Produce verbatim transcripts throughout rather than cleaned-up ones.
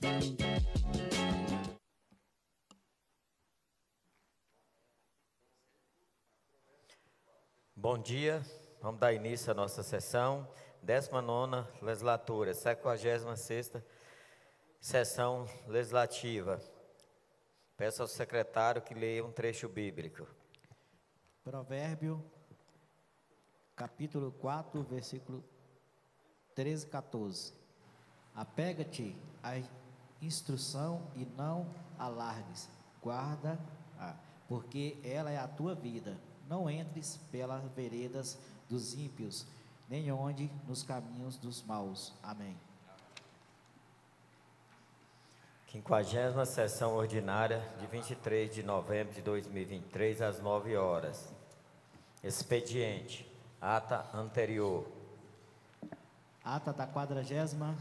Bom dia, vamos dar início à nossa sessão, décima nona legislatura, cinquagésima sexta sessão legislativa. Peço ao secretário que leia um trecho bíblico. Provérbio, capítulo quatro, versículo treze e quatorze. Apega-te à instrução e não alargues, guarda-a, porque ela é a tua vida. Não entres pelas veredas dos ímpios, nem onde nos caminhos dos maus. Amém. quinquagésima sessão ordinária de vinte e três de novembro de dois mil e vinte e três, às nove horas. Expediente, ata anterior. Ata da quadragésima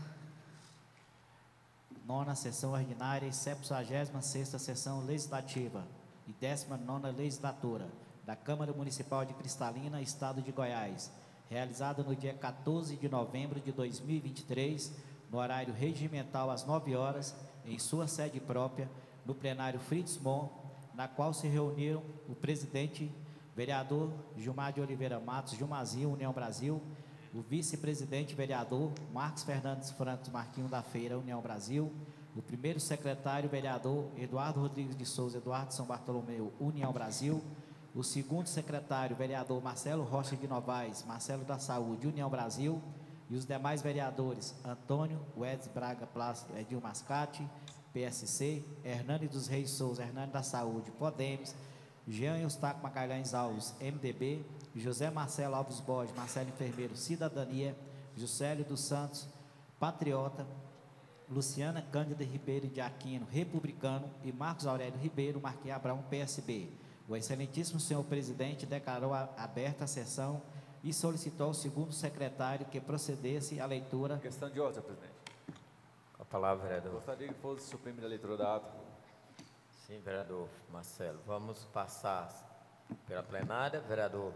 nona sessão ordinária e septuagésima sexta sessão legislativa e décima nona legislatura da Câmara Municipal de Cristalina, Estado de Goiás, realizada no dia quatorze de novembro de dois mil e vinte e três, no horário regimental às nove horas, em sua sede própria, no plenário Fritz Mon, na qual se reuniram o presidente, vereador Gilmar de Oliveira Matos, Gilmazinho, União Brasil, o vice-presidente, vereador Marcos Fernandes Franco Marquinho da Feira, União Brasil, o primeiro secretário, vereador Eduardo Rodrigues de Souza, Eduardo São Bartolomeu, União Brasil, o segundo secretário, vereador Marcelo Rocha de Novaes, Marcelo da Saúde, União Brasil, e os demais vereadores, Antônio Wedes Braga Plácido, Edil Mascate, P S C, Hernani dos Reis Souza, Hernani da Saúde, Podemos, Jean Eustáquio Magalhães Alves, M D B, José Marcelo Alves Borges, Marcelo Enfermeiro, Cidadania, Juscelio dos Santos, Patriota, Luciana Cândida Ribeiro de Aquino, Republicano, e Marcos Aurélio Ribeiro, Marquinhos Abraão, P S B. O excelentíssimo senhor presidente declarou aberta a sessão e solicitou ao segundo secretário que procedesse à leitura. Questão de ordem, presidente. Com a palavra, vereador. Gostaria que fosse suprimida a leitura da ata. Sim, vereador Marcelo. Vamos passar pela plenária. Vereador,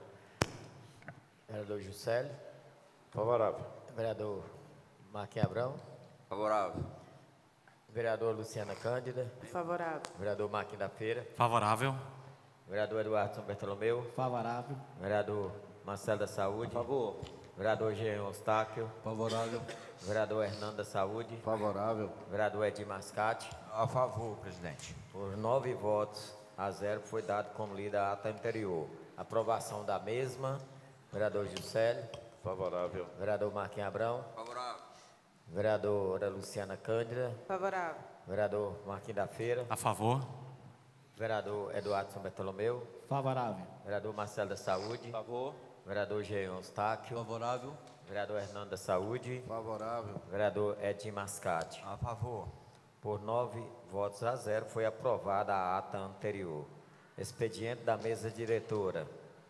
vereador Juscelio. Favorável. Vereador Marquinhos Abrão. Favorável. Vereador Luciana Cândida. Favorável. Vereador Marquinhos da Feira. Favorável. Vereador Eduardo São Bartolomeu. Favorável. Vereador Marcelo da Saúde. A favor. Vereador Jean Eustáquio. Favorável. Vereador Hernando da Saúde. Favorável. Vereador Edir Mascate. A favor, presidente. Por nove votos a zero foi dado como lida a ata anterior. Aprovação da mesma. Vereador Juscelio. Favorável. Vereador Marquinhos Abrão. Favorável. Vereadora Luciana Cândida. Favorável. Vereador Marquinhos da Feira. A favor. Vereador Eduardo São Bartolomeu. Favorável. Vereador Marcelo da Saúde. Favor. Vereador Jean Eustáquio. Favorável. Vereador Hernando da Saúde. Favorável. Vereador Edir Mascate. A favor. Por nove votos a zero foi aprovada a ata anterior. Expediente da mesa diretora.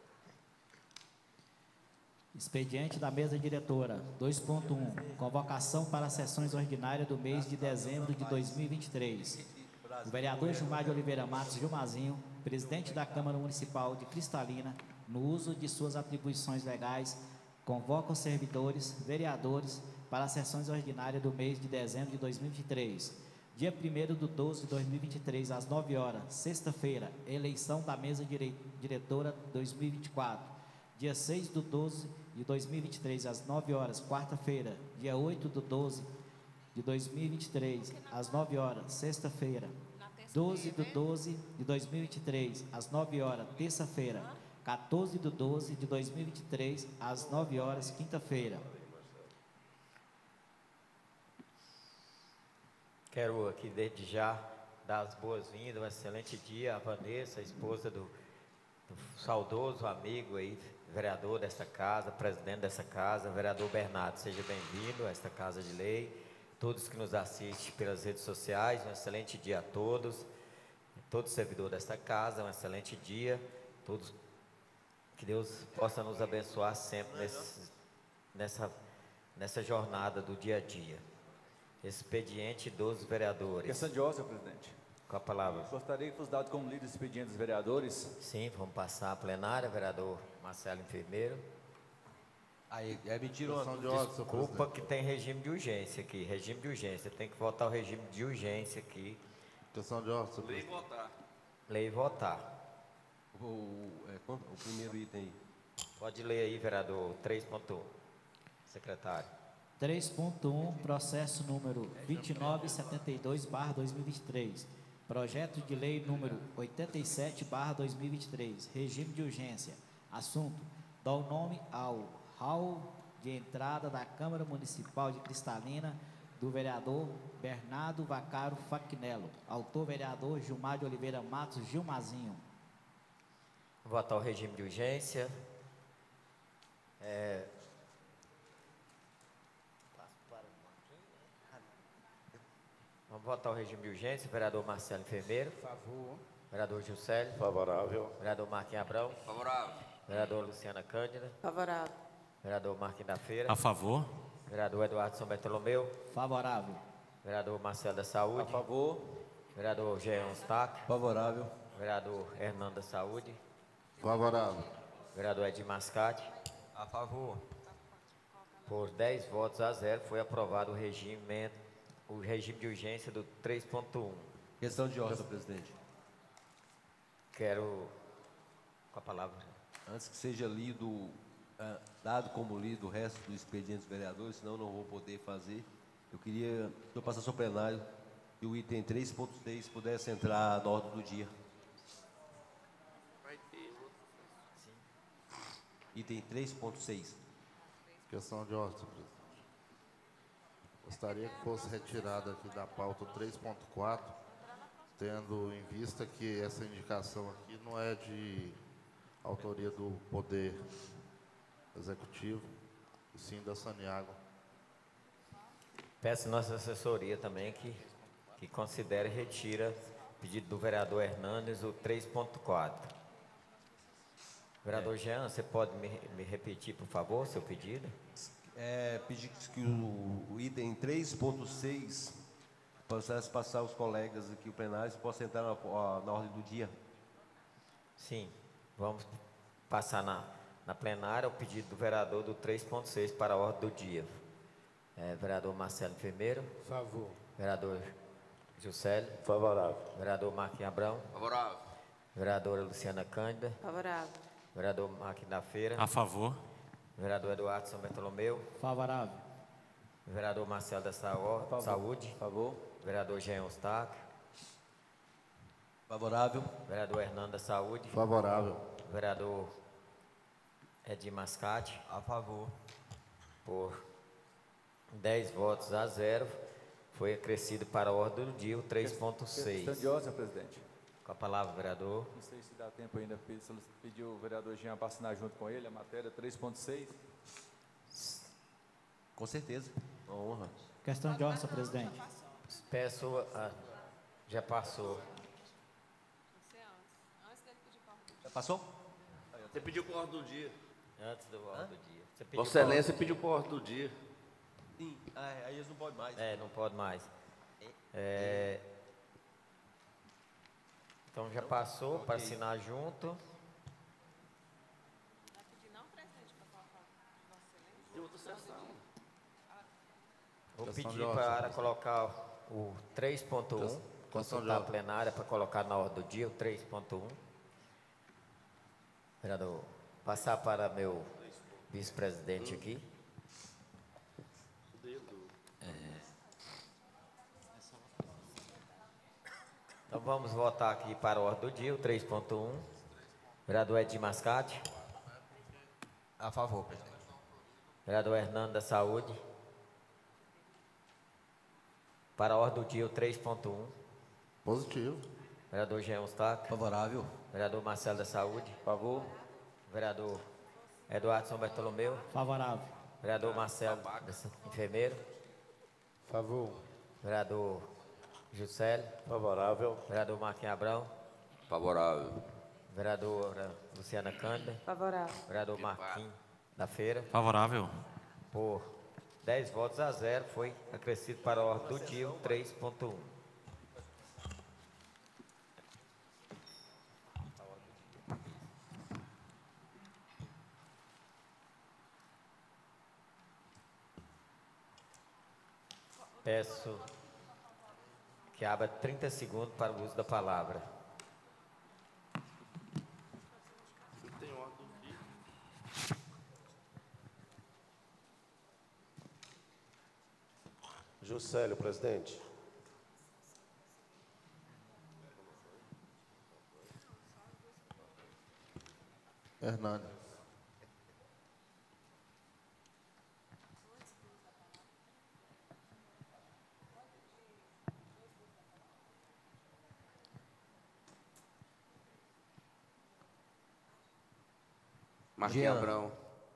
Expediente da mesa diretora, dois ponto um, convocação para sessões ordinárias do mês de dezembro de dois mil e vinte e três. O vereador Gilmar de Oliveira Matos Gilmazinho, presidente da Câmara Municipal de Cristalina, no uso de suas atribuições legais, convoca os servidores, vereadores, para as sessões ordinárias do mês de dezembro de dois mil e vinte e três. Dia primeiro de doze de dois mil e vinte e três, às nove horas, sexta-feira, eleição da mesa dire... diretora dois mil e vinte e quatro. Dia seis de doze de dois mil e vinte e três, às nove horas, quarta-feira. Dia oito de doze de dois mil e vinte e três, às nove horas, sexta-feira. doze de doze de dois mil e vinte e três, às nove horas, terça-feira. quatorze de doze de dois mil e vinte e três, às nove horas, quinta-feira. Quero aqui desde já dar as boas-vindas, um excelente dia à Vanessa, a esposa do, do saudoso amigo aí, vereador desta casa, presidente dessa casa, vereador Bernardo. Seja bem-vindo a esta casa de lei. Todos que nos assistem pelas redes sociais, um excelente dia a todos. Todo servidor desta casa, um excelente dia. Todos, que Deus possa nos abençoar sempre nesse, nessa, nessa jornada do dia a dia. Expediente dos vereadores. Questão de ordem, senhor presidente. Com a palavra. Gostaria que fosse dado como lido o expediente dos vereadores. Sim, vamos passar a plenária, vereador Marcelo Enfermeiro. Aí, é mentira uma Questão de ordem, senhor Desculpa presidente. que tem regime de urgência aqui. Regime de urgência. Tem que votar o regime de urgência aqui. Questão de ordem, senhor presidente. Lei e votar. O, o- é, qual- o primeiro item aí. Pode ler aí, vereador três ponto um. Secretário. três ponto um, processo número vinte e nove setenta e dois barra dois mil e vinte e três. Projeto de lei número oitenta e sete barra dois mil e vinte e três. Regime de urgência. Assunto: dá o nome ao hall de entrada da Câmara Municipal de Cristalina do vereador Bernardo Vacaro Facnello. Autor: vereador Gilmar de Oliveira Matos Gilmazinho. Votar o regime de urgência. É... Vamos votar o regime de urgência. Vereador Marcelo Enfermeiro. Favor. Vereador Juscelio. Favorável. Vereador Marquinhos Abrão. Favorável. Vereador Luciana Cândida. Favorável. Vereador Marquinhos da Feira. A favor. Vereador Eduardo São Bartolomeu. Favorável. Vereador Marcelo da A Saúde. favor. Vereador Jean Stack. Favorável. Vereador Hernando da Saúde. Favorável. Vereador Edir Mascate. A favor. Por dez votos a zero, foi aprovado o regime, o regime de urgência do três ponto um. Questão de ordem, senhor presidente. Quero, com a palavra, Antes que seja lido, ah, dado como lido o resto do expediente dos vereadores, senão eu não vou poder fazer. Eu queria que eu passasse ao plenário que o item três ponto seis pudesse entrar na ordem do dia. Item três ponto seis. Questão de ordem, senhor presidente. Gostaria que fosse retirado aqui da pauta três ponto quatro, tendo em vista que essa indicação aqui não é de autoria do Poder Executivo, e sim da Saniago. peço nossa assessoria também que, que considere e retira o pedido do vereador Hernandes, o três ponto quatro. Vereador Jean, você pode me, me repetir, por favor, seu pedido? É, pedir que o, o item três ponto seis passasse passar aos colegas aqui, o plenário, se possa entrar na, na ordem do dia. Sim, vamos passar na, na plenária o pedido do vereador do três ponto seis para a ordem do dia. É, vereador Marcelo Enfermeiro. Favor. Vereador Juscelio. Favorável. Vereador Marquinhos Abrão. Favorável. Vereadora Luciana Cândida. Favorável. Vereador Marquinhos da Feira. A favor. Vereador Eduardo São Bartolomeu. Favorável. Vereador Marcelo da Saó- Saúde. A favor. Vereador Jean Eustáquio. Favorável. Vereador Hernando da Saúde. Favorável. Vereador Edir Mascate. A favor. Por dez votos a zero, foi acrescido para a ordem do dia o três ponto seis. Questão de ordem, senhor presidente. Com a palavra, vereador. Não sei se dá tempo ainda, pe- se pediu o vereador Jean para assinar junto com ele a matéria três ponto seis. Com certeza. Uma honra. Questão de ordem, senhor presidente. Peço. A, já passou. Já passou? Você pediu por ordem do dia. Antes do ordem do dia. Você pediu Vossa qual? Excelência pediu por ordem do dia. Sim. Ah, aí eles não podem mais. É, não pode mais. É, então já passou para assinar junto. De outra sessão. Vou Questão de pedir ordem, para senhor colocar o três ponto um, Questão de consultar a ordem. plenária para colocar na ordem do dia o três ponto um. Vereador, passar para meu vice-presidente aqui. Então vamos votar aqui para a ordem do dia, o três ponto um. Vereador Edir Mascate. A favor, presidente. Vereador Hernando da Saúde. Para a ordem do dia, o três ponto um. Positivo. Vereador Jean Eustáquio. Favorável. Vereador Marcelo da Saúde. A favor. Vereador Eduardo São Bartolomeu. Favorável. Vereador Marcelo, enfermeiro. Favor. Vereador Juscelio. Favorável. Vereador Marquinhos Abrão. Favorável. Vereadora Luciana Cândida. Favorável. Vereador Marquinhos da Feira. Favorável. Por dez votos a zero, foi acrescido para a ordem do dia o três ponto um. Peço que abra trinta segundos para o uso da palavra. Tem ordem do dia. Juscelio, presidente. Hernani. Marquinhos Jean. Abrão.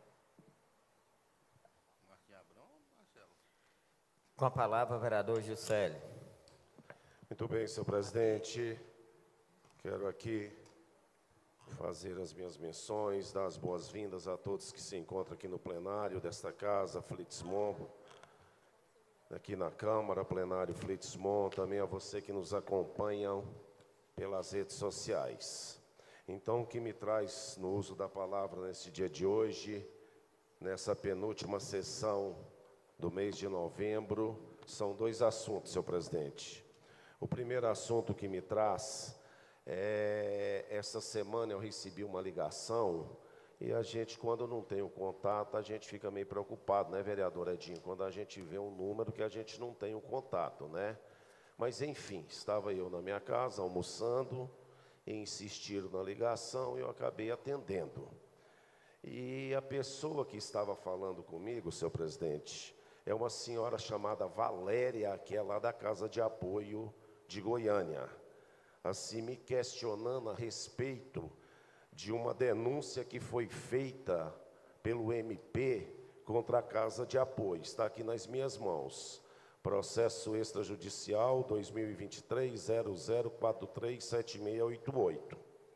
Com a palavra, o vereador Juscelio. Muito bem, senhor presidente. Quero aqui fazer as minhas menções, dar as boas-vindas a todos que se encontram aqui no plenário desta casa, Flitsmon, aqui na Câmara, plenário Flitsmon, também a você que nos acompanham pelas redes sociais. Então, o que me traz no uso da palavra nesse dia de hoje, nessa penúltima sessão do mês de novembro, são dois assuntos, senhor presidente. O primeiro assunto que me traz é, essa semana eu recebi uma ligação e a gente, quando não tem o contato, a gente fica meio preocupado, né, vereador Edinho? Quando a gente vê um número que a gente não tem o contato, né? Mas, enfim, estava eu na minha casa, almoçando, e insistiram na ligação e eu acabei atendendo. E a pessoa que estava falando comigo, senhor presidente, é uma senhora chamada Valéria, que é lá da Casa de Apoio de Goiânia, assim me questionando a respeito de uma denúncia que foi feita pelo M P contra a Casa de Apoio. Está aqui nas minhas mãos. Processo extrajudicial dois mil e vinte e três, zero zero quatro três sete seis oito oito.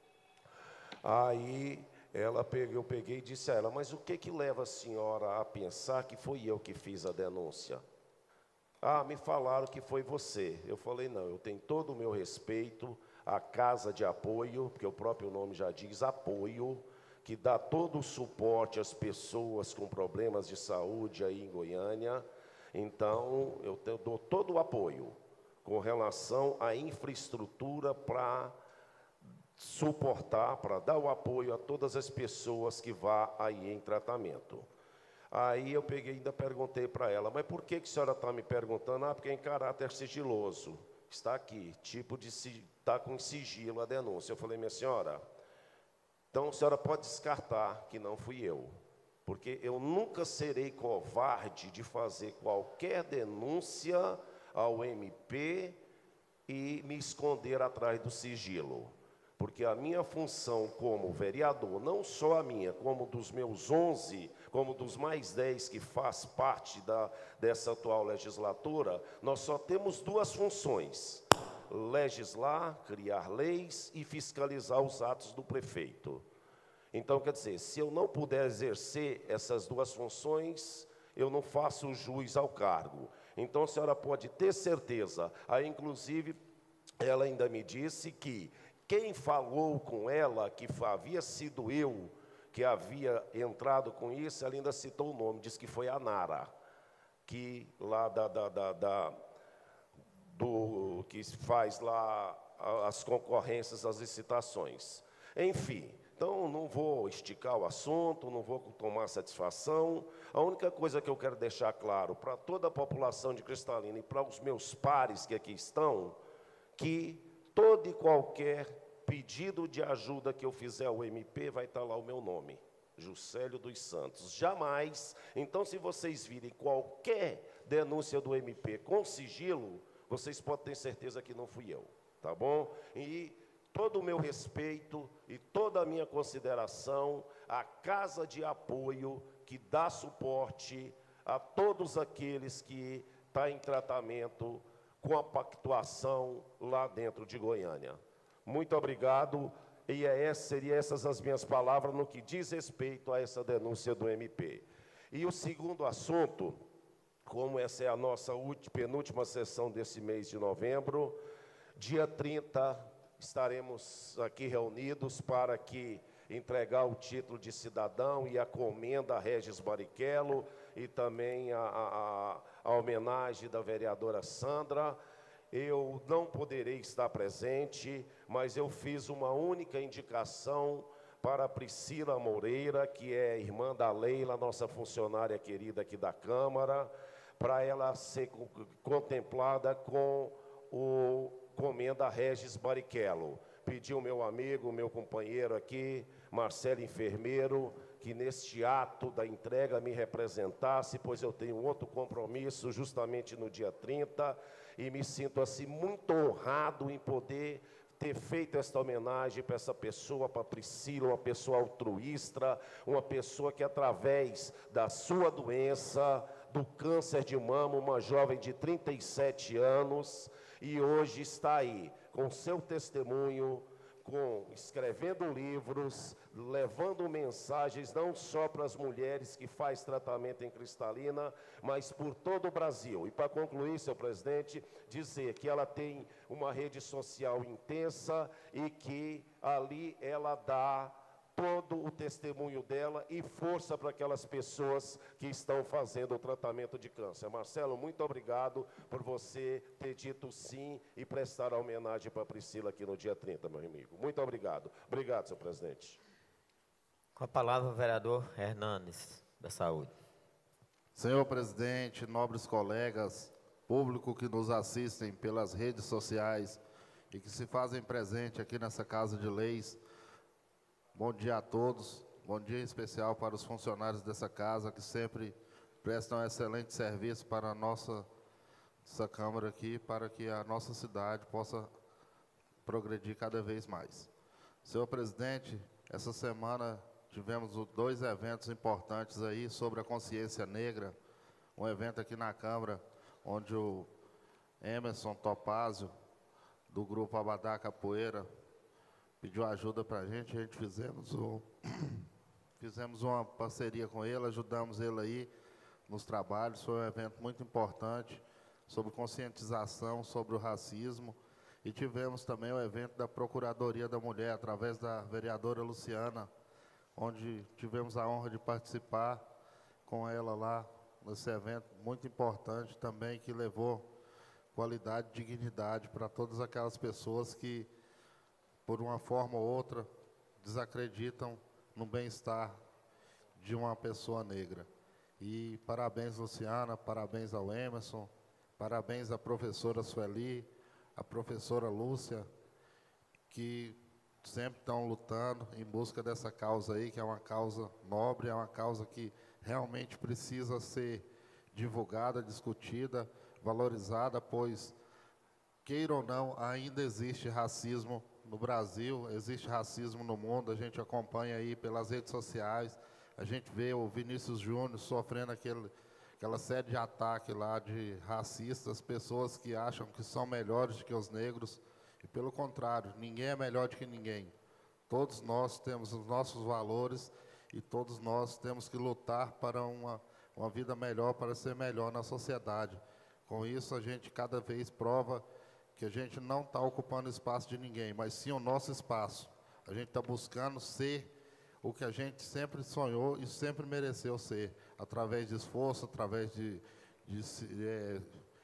Aí ela peguei, eu peguei e disse a ela, mas o que que leva a senhora a pensar que foi eu que fiz a denúncia? Ah, me falaram que foi você. Eu falei, não, eu tenho todo o meu respeito à Casa de Apoio, porque o próprio nome já diz apoio, que dá todo o suporte às pessoas com problemas de saúde aí em Goiânia. Então, eu te- dou todo o apoio com relação à infraestrutura para suportar, para dar o apoio a todas as pessoas que vá aí em tratamento. Aí eu peguei e ainda perguntei para ela, mas por que, que a senhora está me perguntando? Ah, porque é em caráter sigiloso. Está aqui, tipo de está com sigilo a denúncia. Eu falei, minha senhora, então a senhora pode descartar que não fui eu, porque eu nunca serei covarde de fazer qualquer denúncia ao M P e me esconder atrás do sigilo. Porque a minha função como vereador, não só a minha, como dos meus onze, como dos mais dez que faz parte da, dessa atual legislatura, nós só temos duas funções: legislar, criar leis e fiscalizar os atos do prefeito. Então, quer dizer, se eu não puder exercer essas duas funções, eu não faço jus ao cargo. Então, a senhora pode ter certeza. Aí, inclusive, ela ainda me disse que quem falou com ela, que havia sido eu que havia entrado com isso, ela ainda citou o nome, disse que foi a Nara, que lá da, da, da, da do que faz lá as concorrências, as licitações. Enfim, então não vou esticar o assunto, não vou tomar satisfação. A única coisa que eu quero deixar claro para toda a população de Cristalina e para os meus pares que aqui estão, que todo e qualquer pedido de ajuda que eu fizer ao M P, vai estar lá o meu nome, Juscelio dos Santos. Jamais. Então, se vocês virem qualquer denúncia do M P com sigilo, vocês podem ter certeza que não fui eu, tá bom? E todo o meu respeito e toda a minha consideração à Casa de Apoio que dá suporte a todos aqueles que estão em tratamento com a pactuação lá dentro de Goiânia. Muito obrigado, e é, seriam essas as minhas palavras no que diz respeito a essa denúncia do M P. E o segundo assunto, como essa é a nossa última, penúltima sessão desse mês de novembro, dia trinta estaremos aqui reunidos para que entregar o título de cidadão e a comenda a Regis Barrichello e também a, a, a homenagem da vereadora Sandra. Eu não poderei estar presente, mas eu fiz uma única indicação para a Priscila Moreira, que é irmã da Leila, nossa funcionária querida aqui da Câmara, para ela ser contemplada com o comenda Regis Barrichello. Pedi ao meu amigo, meu companheiro aqui, Marcelo Enfermeiro, que neste ato da entrega me representasse, pois eu tenho outro compromisso justamente no dia trinta, e me sinto assim muito honrado em poder ter feito esta homenagem para essa pessoa, para Priscila, uma pessoa altruísta, uma pessoa que através da sua doença, do câncer de mama, uma jovem de trinta e sete anos, e hoje está aí, com seu testemunho, com, escrevendo livros, levando mensagens não só para as mulheres que faz tratamento em Cristalina, mas por todo o Brasil. E para concluir, senhor presidente, dizer que ela tem uma rede social intensa e que ali ela dá todo o testemunho dela e força para aquelas pessoas que estão fazendo o tratamento de câncer. Marcelo, muito obrigado por você ter dito sim e prestar a homenagem para a Priscila aqui no dia trinta, meu amigo. Muito obrigado. Obrigado, senhor presidente. Com a palavra, o vereador Hernandes, da Saúde. Senhor presidente, nobres colegas, público que nos assistem pelas redes sociais e que se fazem presente aqui nessa Casa de Leis, bom dia a todos, bom dia em especial para os funcionários dessa casa que sempre prestam excelente serviço para a nossa, nossa Câmara aqui, para que a nossa cidade possa progredir cada vez mais. Senhor presidente, essa semana tivemos dois eventos importantes aí sobre a consciência negra, um evento aqui na Câmara, onde o Emerson Topázio, do grupo Abadá Capoeira, pediu ajuda para a gente, a gente fizemos, o, fizemos uma parceria com ele, ajudamos ele aí nos trabalhos, foi um evento muito importante sobre conscientização sobre o racismo, e tivemos também o evento da Procuradoria da Mulher, através da vereadora Luciana, onde tivemos a honra de participar com ela lá, nesse evento muito importante também, que levou qualidade e dignidade para todas aquelas pessoas que, por uma forma ou outra, desacreditam no bem-estar de uma pessoa negra. E parabéns, Luciana, parabéns ao Emerson, parabéns à professora Sueli, à professora Lúcia, que sempre estão lutando em busca dessa causa aí, que é uma causa nobre, é uma causa que realmente precisa ser divulgada, discutida, valorizada, pois, queira ou não, ainda existe racismo no Brasil, existe racismo no mundo, a gente acompanha aí pelas redes sociais, a gente vê o Vinícius Júnior sofrendo aquele, aquela série de ataque lá de racistas, pessoas que acham que são melhores do que os negros, e pelo contrário, ninguém é melhor do que ninguém. Todos nós temos os nossos valores e todos nós temos que lutar para uma, uma vida melhor, para ser melhor na sociedade. Com isso, a gente cada vez prova que a gente não está ocupando espaço de ninguém, mas sim o nosso espaço. A gente está buscando ser o que a gente sempre sonhou e sempre mereceu ser, através de esforço, através de, de é,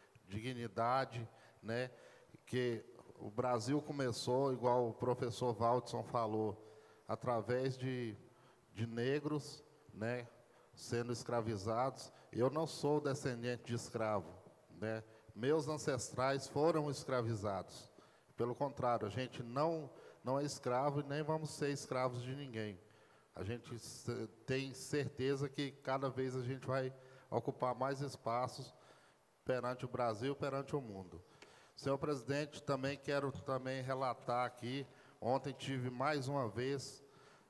dignidade, né? Que o Brasil começou, igual o professor Valdson falou, através de, de negros, né, sendo escravizados. Eu não sou descendente de escravo, né? Meus ancestrais foram escravizados. Pelo contrário, a gente não, não é escravo e nem vamos ser escravos de ninguém. A gente tem certeza que cada vez a gente vai ocupar mais espaços perante o Brasil, perante o mundo. Senhor presidente, também quero também relatar aqui, ontem tive mais uma vez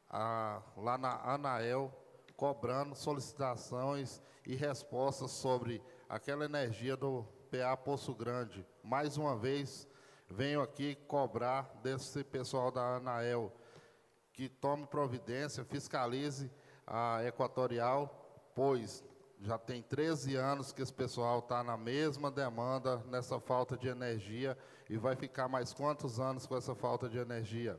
a, lá na Anael, cobrando solicitações e respostas sobre aquela energia do P A Poço Grande. Mais uma vez, venho aqui cobrar desse pessoal da Anael que tome providência, fiscalize a Equatorial, pois já tem treze anos que esse pessoal está na mesma demanda, nessa falta de energia, e vai ficar mais quantos anos com essa falta de energia?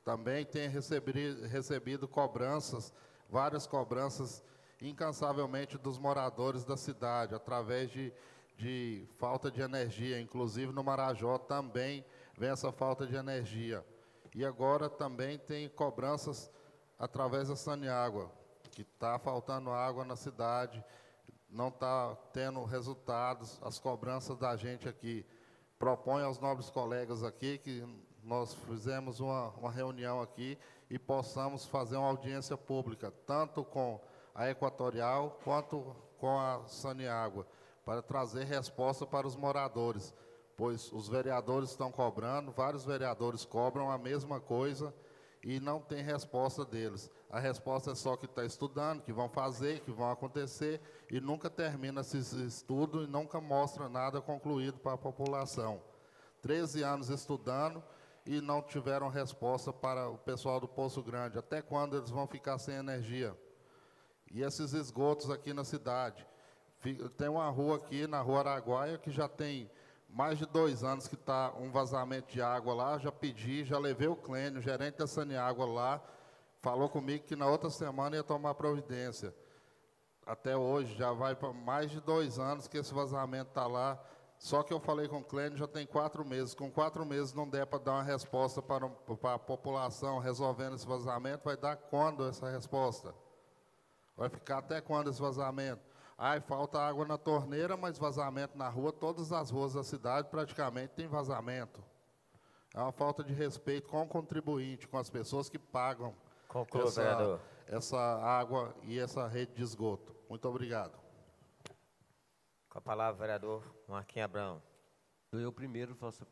também tem recebido, recebido cobranças, várias cobranças incansavelmente dos moradores da cidade, através de, de falta de energia. Inclusive no Marajó também vem essa falta de energia. E agora também tem cobranças através da Saneágua, que está faltando água na cidade, não está tendo resultados, as cobranças da gente aqui. Proponho aos nobres colegas aqui que nós fizemos uma, uma reunião aqui e possamos fazer uma audiência pública, tanto com a Equatorial quanto com a Saneágua, para trazer resposta para os moradores, pois os vereadores estão cobrando, vários vereadores cobram a mesma coisa e não tem resposta deles. A resposta é só que está estudando, que vão fazer, que vão acontecer, e nunca termina esse estudo e nunca mostra nada concluído para a população. treze anos estudando e não tiveram resposta para o pessoal do Poço Grande. Até quando eles vão ficar sem energia? E esses esgotos aqui na cidade. Tem uma rua aqui, na Rua Araguaia, que já tem mais de dois anos que está um vazamento de água lá. Já pedi, já levei o Clênio, o gerente da Saneágua lá, falou comigo que na outra semana ia tomar providência. Até hoje, já vai para mais de dois anos que esse vazamento está lá. Só que eu falei com o Clênio, já tem quatro meses. Com quatro meses não der para dar uma resposta para, para a população resolvendo esse vazamento, vai dar quando essa resposta? Vai ficar até quando esse vazamento? Ai, falta água na torneira, mas vazamento na rua, todas as ruas da cidade praticamente tem vazamento. É uma falta de respeito com o contribuinte, com as pessoas que pagam Conclua, essa, vereador. essa água e essa rede de esgoto. Muito obrigado. Com a palavra, vereador Marquinhos Abrão. Eu primeiro faço.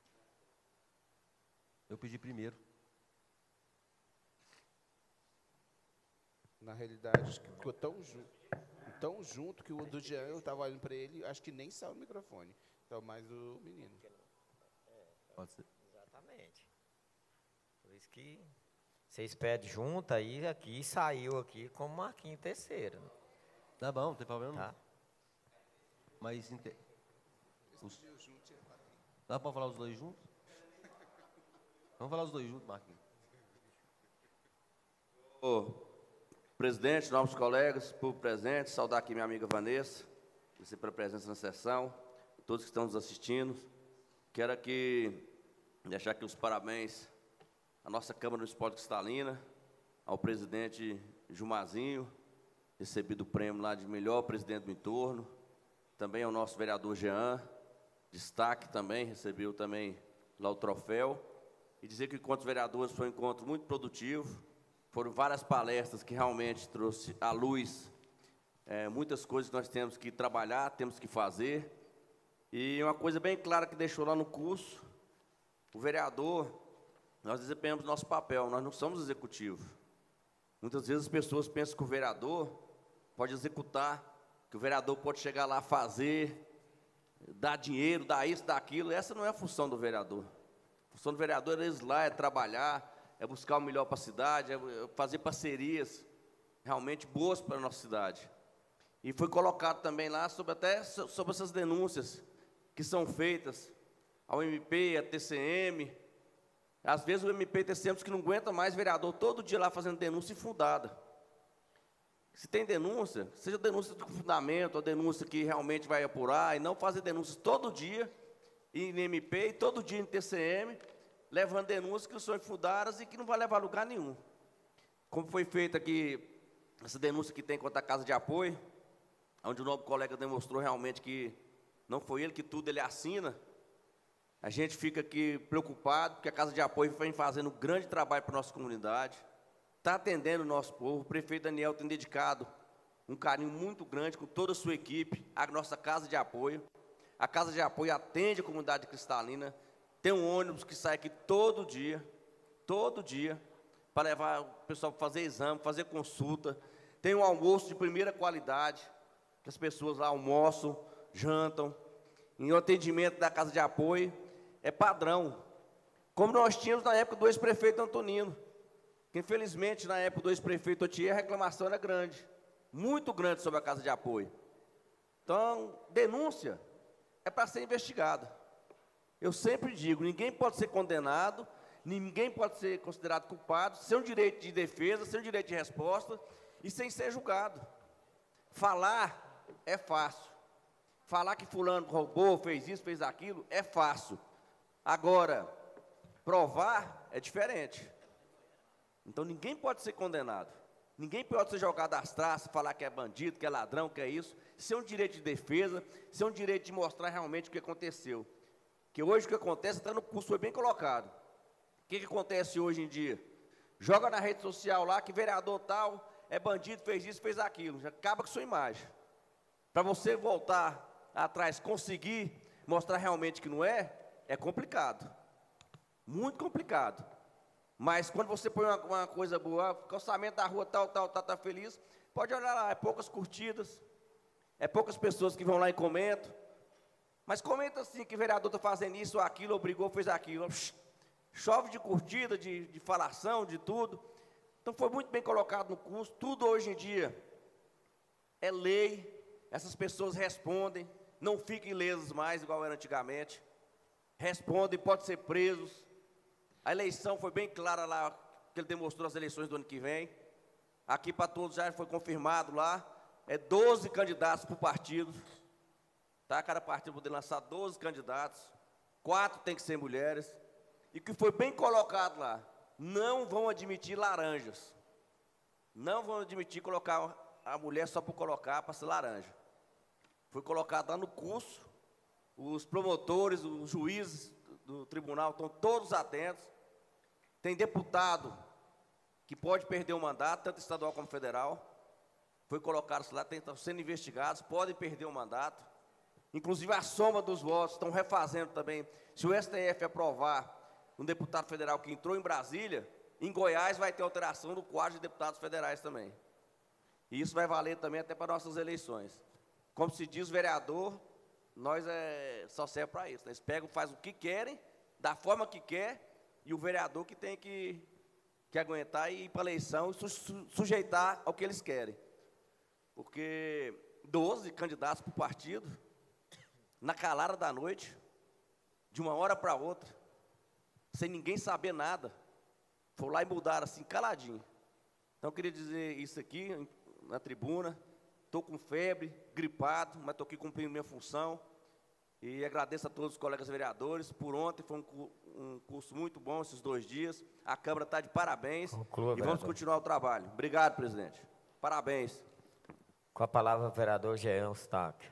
Eu pedi primeiro. Na realidade, acho que ficou tão junto, tão junto que o do Jean, eu estava olhando para ele, acho que nem saiu o microfone. Então, mais o menino. Pode ser. Exatamente. Por isso que vocês pedem junto, aí aqui saiu aqui como Marquinhos terceiro. Tá bom, não tem problema não. Tá? Mas inte- os... dá para falar os dois juntos? Vamos falar os dois juntos, Marquinhos. Ô, presidente, novos colegas, povo presente, saudar aqui minha amiga Vanessa, agradecer pela presença na sessão, todos que estão nos assistindo. Quero aqui deixar aqui os parabéns à nossa Câmara Municipal de Cristalina, ao presidente Jumazinho, recebido o prêmio lá de melhor presidente do entorno, também ao nosso vereador Jean, destaque também, recebeu também lá o troféu, e dizer que o encontro dos vereadores foi um encontro muito produtivo. Foram várias palestras que realmente trouxe à luz é, muitas coisas que nós temos que trabalhar, temos que fazer. E uma coisa bem clara que deixou lá no curso, o vereador, nós desempenhamos nosso papel, nós não somos executivo. Muitas vezes as pessoas pensam que o vereador pode executar, que o vereador pode chegar lá fazer, dar dinheiro, dar isso, dar aquilo. Essa não é a função do vereador. A função do vereador é legislar, é trabalhar, é buscar o melhor para a cidade, é fazer parcerias realmente boas para a nossa cidade. E foi colocado também lá sobre, até sobre essas denúncias que são feitas ao M P, a T C M. Às vezes o M P e T C M que não aguenta mais vereador todo dia lá fazendo denúncia infundada. Se tem denúncia, seja denúncia com fundamento, ou denúncia que realmente vai apurar, e não fazer denúncias todo dia em M P e todo dia em T C M, levando denúncias que são infundadas e que não vai levar a lugar nenhum. Como foi feita aqui, essa denúncia que tem contra a Casa de Apoio, onde o novo colega demonstrou realmente que não foi ele que tudo ele assina. A gente fica aqui preocupado, porque a Casa de Apoio vem fazendo um grande trabalho para a nossa comunidade, está atendendo o nosso povo. O prefeito Daniel tem dedicado um carinho muito grande com toda a sua equipe, à nossa Casa de Apoio. A Casa de Apoio atende a comunidade cristalina, tem um ônibus que sai aqui todo dia, todo dia, para levar o pessoal para fazer exame, fazer consulta. Tem um almoço de primeira qualidade, que as pessoas lá almoçam, jantam. Em o atendimento da Casa de Apoio é padrão, como nós tínhamos na época do ex-prefeito Antonino, que infelizmente na época do ex-prefeito Otier a reclamação era grande, muito grande sobre a Casa de Apoio. Então, denúncia é para ser investigada. Eu sempre digo, ninguém pode ser condenado ninguém pode ser considerado culpado, sem um direito de defesa, sem um direito de resposta e sem ser julgado. Falar é fácil. Falar que fulano roubou, fez isso, fez aquilo, é fácil. Agora, provar é diferente. Então, ninguém pode ser condenado. Ninguém pode ser jogado às traças, falar que é bandido, que é ladrão, que é isso. Sem um direito de defesa, sem um direito de mostrar realmente o que aconteceu. Que hoje o que acontece, está no curso, foi bem colocado. O que, que acontece hoje em dia? Joga na rede social lá que vereador tal é bandido, fez isso, fez aquilo. Já acaba com sua imagem. Para você voltar atrás, conseguir mostrar realmente que não é, é complicado. Muito complicado. Mas quando você põe uma, uma coisa boa, calçamento da rua tal, tal, tal, tá feliz, pode olhar lá, é poucas curtidas, é poucas pessoas que vão lá e comentam. Mas comenta assim que o vereador está fazendo isso ou aquilo, obrigou, fez aquilo. Chove de curtida, de, de falação, de tudo. Então foi muito bem colocado no curso. Tudo hoje em dia é lei. Essas pessoas respondem, não ficam ilesas mais, igual era antigamente. Respondem, podem ser presos. A eleição foi bem clara lá, que ele demonstrou as eleições do ano que vem. Aqui para todos já foi confirmado lá. É doze candidatos por partido. Tá? Cada partido poder lançar doze candidatos. Quatro tem que ser mulheres. E que foi bem colocado lá. Não vão admitir laranjas. Não vão admitir colocar a mulher só por colocar, para ser laranja. Foi colocado lá no curso. Os promotores, os juízes do tribunal estão todos atentos. Tem deputado que pode perder o mandato, tanto estadual como federal. Foi colocado lá, estão sendo investigados, podem perder o mandato. Inclusive a soma dos votos, estão refazendo também. Se o S T F aprovar um deputado federal que entrou em Brasília, em Goiás vai ter alteração no quadro de deputados federais também. E isso vai valer também até para nossas eleições. Como se diz, vereador, nós é, só serve para isso. Né? Eles pegam, fazem o que querem, da forma que quer, e o vereador que tem que, que aguentar e ir para a eleição e su, su, sujeitar ao que eles querem. Porque doze candidatos para o partido, na calada da noite, de uma hora para outra, sem ninguém saber nada, foram lá e mudaram assim, caladinho. Então, eu queria dizer isso aqui, na tribuna. Estou com febre, gripado, mas estou aqui cumprindo minha função. E agradeço a todos os colegas vereadores. Por ontem foi um, um curso muito bom, esses dois dias. A Câmara está de parabéns. Conclua, e vamos vereador. continuar o trabalho. Obrigado, presidente. Parabéns. Com a palavra, o vereador Jean Eustáquio.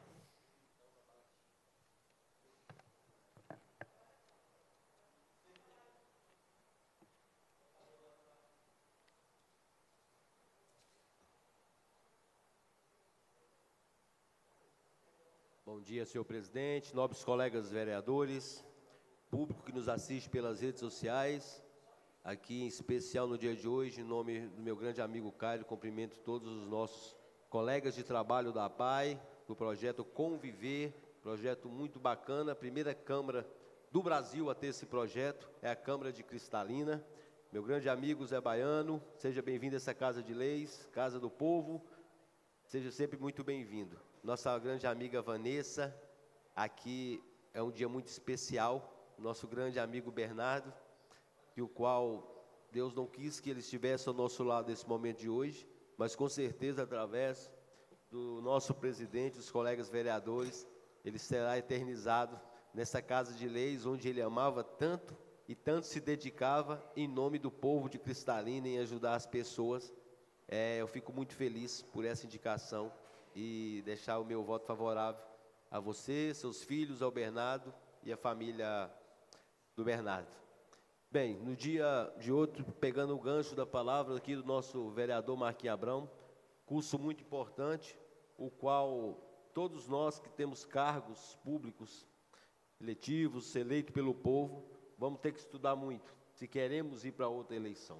Bom dia, senhor presidente, nobres colegas vereadores, público que nos assiste pelas redes sociais. Aqui, em especial, no dia de hoje, em nome do meu grande amigo Caio, cumprimento todos os nossos colegas de trabalho da A P A I, do projeto Conviver, projeto muito bacana, a primeira Câmara do Brasil a ter esse projeto, é a Câmara de Cristalina. Meu grande amigo Zé Baiano, seja bem-vindo a essa Casa de Leis, Casa do Povo, seja sempre muito bem-vindo. Nossa grande amiga Vanessa, aqui é um dia muito especial, nosso grande amigo Bernardo, que o qual Deus não quis que ele estivesse ao nosso lado nesse momento de hoje, mas com certeza através do nosso presidente, dos colegas vereadores, ele será eternizado nessa Casa de Leis, onde ele amava tanto e tanto se dedicava em nome do povo de Cristalina em ajudar as pessoas. É, eu fico muito feliz por essa indicação e deixar o meu voto favorável a você, seus filhos, ao Bernardo e a família do Bernardo. Bem, no dia de outro, pegando o gancho da palavra aqui do nosso vereador Marquinhos Abrão, curso muito importante, o qual todos nós que temos cargos públicos, eletivos, eleitos pelo povo, vamos ter que estudar muito, se queremos ir para outra eleição.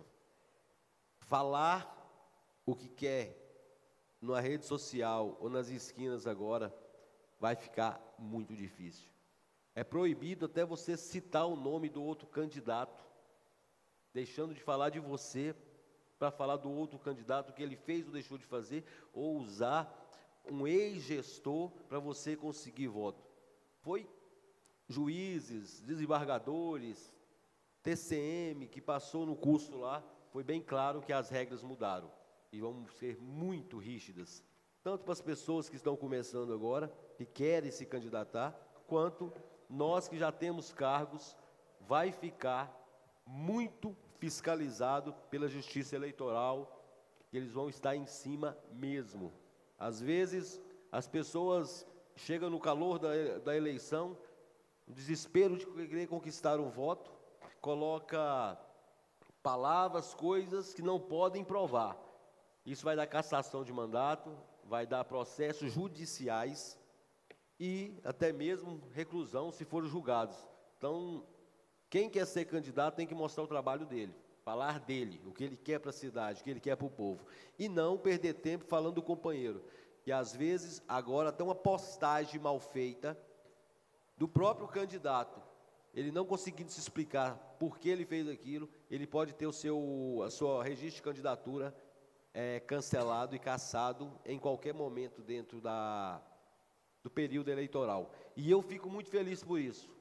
Falar o que quer na rede social ou nas esquinas agora, vai ficar muito difícil. É proibido até você citar o nome do outro candidato, deixando de falar de você para falar do outro candidato, o que ele fez ou deixou de fazer, ou usar um ex-gestor para você conseguir voto. Foi juízes, desembargadores, T C M, que passou no curso lá, foi bem claro que as regras mudaram e vão ser muito rígidas, tanto para as pessoas que estão começando agora, que querem se candidatar, quanto nós que já temos cargos, vai ficar muito fiscalizado pela Justiça Eleitoral, que eles vão estar em cima mesmo. Às vezes, as pessoas chegam no calor da, da eleição, no desespero de querer conquistar um voto, coloca palavras, coisas que não podem provar. Isso vai dar cassação de mandato, vai dar processos judiciais e até mesmo reclusão se forem julgados. Então, quem quer ser candidato tem que mostrar o trabalho dele, falar dele, o que ele quer para a cidade, o que ele quer para o povo. E não perder tempo falando do companheiro. E às vezes, agora tem uma postagem mal feita do próprio candidato. Ele não conseguindo se explicar por que ele fez aquilo, ele pode ter o seu, a sua registro de candidatura é, cancelado e cassado em qualquer momento dentro da, do período eleitoral. E eu fico muito feliz por isso.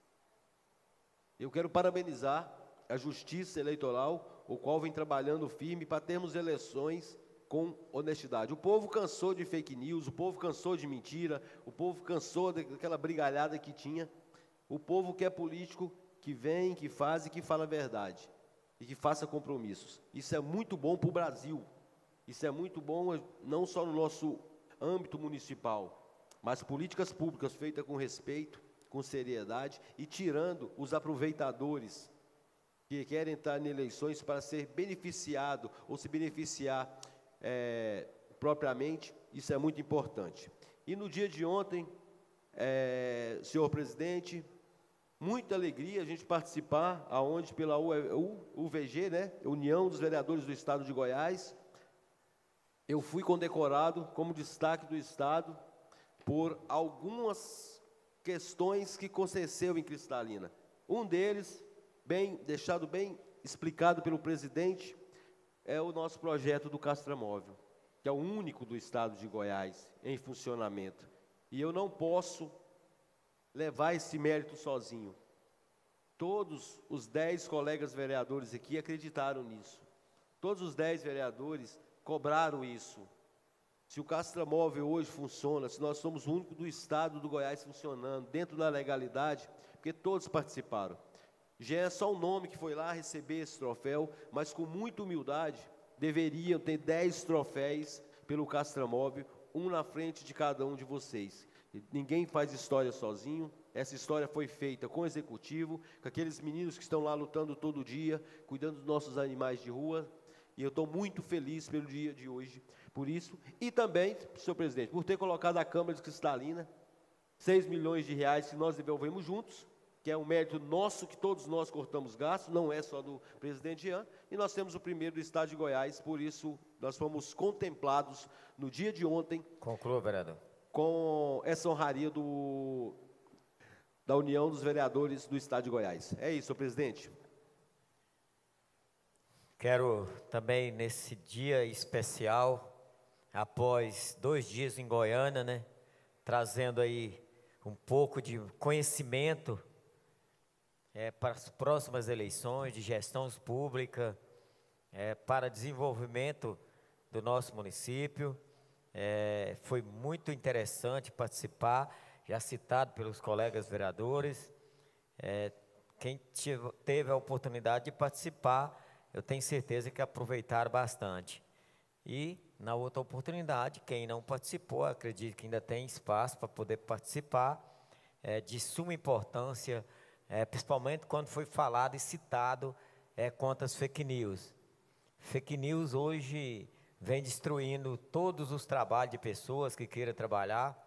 Eu quero parabenizar a Justiça Eleitoral, o qual vem trabalhando firme para termos eleições com honestidade. O povo cansou de fake news, o povo cansou de mentira, o povo cansou daquela brigalhada que tinha. O povo quer político que vem, que faz e que fala a verdade. E que faça compromissos. Isso é muito bom para o Brasil. Isso é muito bom não só no nosso âmbito municipal, mas políticas públicas feitas com respeito, com seriedade e tirando os aproveitadores que querem entrar em eleições para ser beneficiado ou se beneficiar é, propriamente. Isso é muito importante. E no dia de ontem, é, senhor presidente, muita alegria a gente participar, aonde pela U V G, né, União dos Vereadores do Estado de Goiás, eu fui condecorado como destaque do Estado por algumas questões que aconteceu em Cristalina. Um deles, bem deixado bem explicado pelo presidente, é o nosso projeto do Castramóvel, que é o único do Estado de Goiás em funcionamento. E eu não posso levar esse mérito sozinho. Todos os dez colegas vereadores aqui acreditaram nisso. Todos os dez vereadores cobraram isso. Se o Castramóvel hoje funciona, se nós somos o único do Estado do Goiás funcionando, dentro da legalidade, porque todos participaram. Já é só um nome que foi lá receber esse troféu, mas com muita humildade, deveriam ter dez troféus pelo Castramóvel, um na frente de cada um de vocês. Ninguém faz história sozinho, essa história foi feita com o Executivo, com aqueles meninos que estão lá lutando todo dia, cuidando dos nossos animais de rua, e eu estou muito feliz pelo dia de hoje, por isso, e também, senhor presidente, por ter colocado a Câmara de Cristalina, seis milhões de reais que nós devolvemos juntos, que é um mérito nosso, que todos nós cortamos gastos, não é só do presidente Jean, e nós temos o primeiro do Estado de Goiás, por isso nós fomos contemplados no dia de ontem. Conclua, vereador. Com essa honraria do, da União dos Vereadores do Estado de Goiás. É isso, senhor presidente. Quero também, nesse dia especial, após dois dias em Goiânia, né, trazendo aí um pouco de conhecimento é, para as próximas eleições de gestão pública, é, para desenvolvimento do nosso município. É, foi muito interessante participar, já citado pelos colegas vereadores. É, quem tive, teve a oportunidade de participar, eu tenho certeza que aproveitaram bastante. E, na outra oportunidade, quem não participou, acredito que ainda tem espaço para poder participar, é, de suma importância, é, principalmente quando foi falado e citado é, contra as fake news. Fake news hoje vem destruindo todos os trabalhos de pessoas que queiram trabalhar.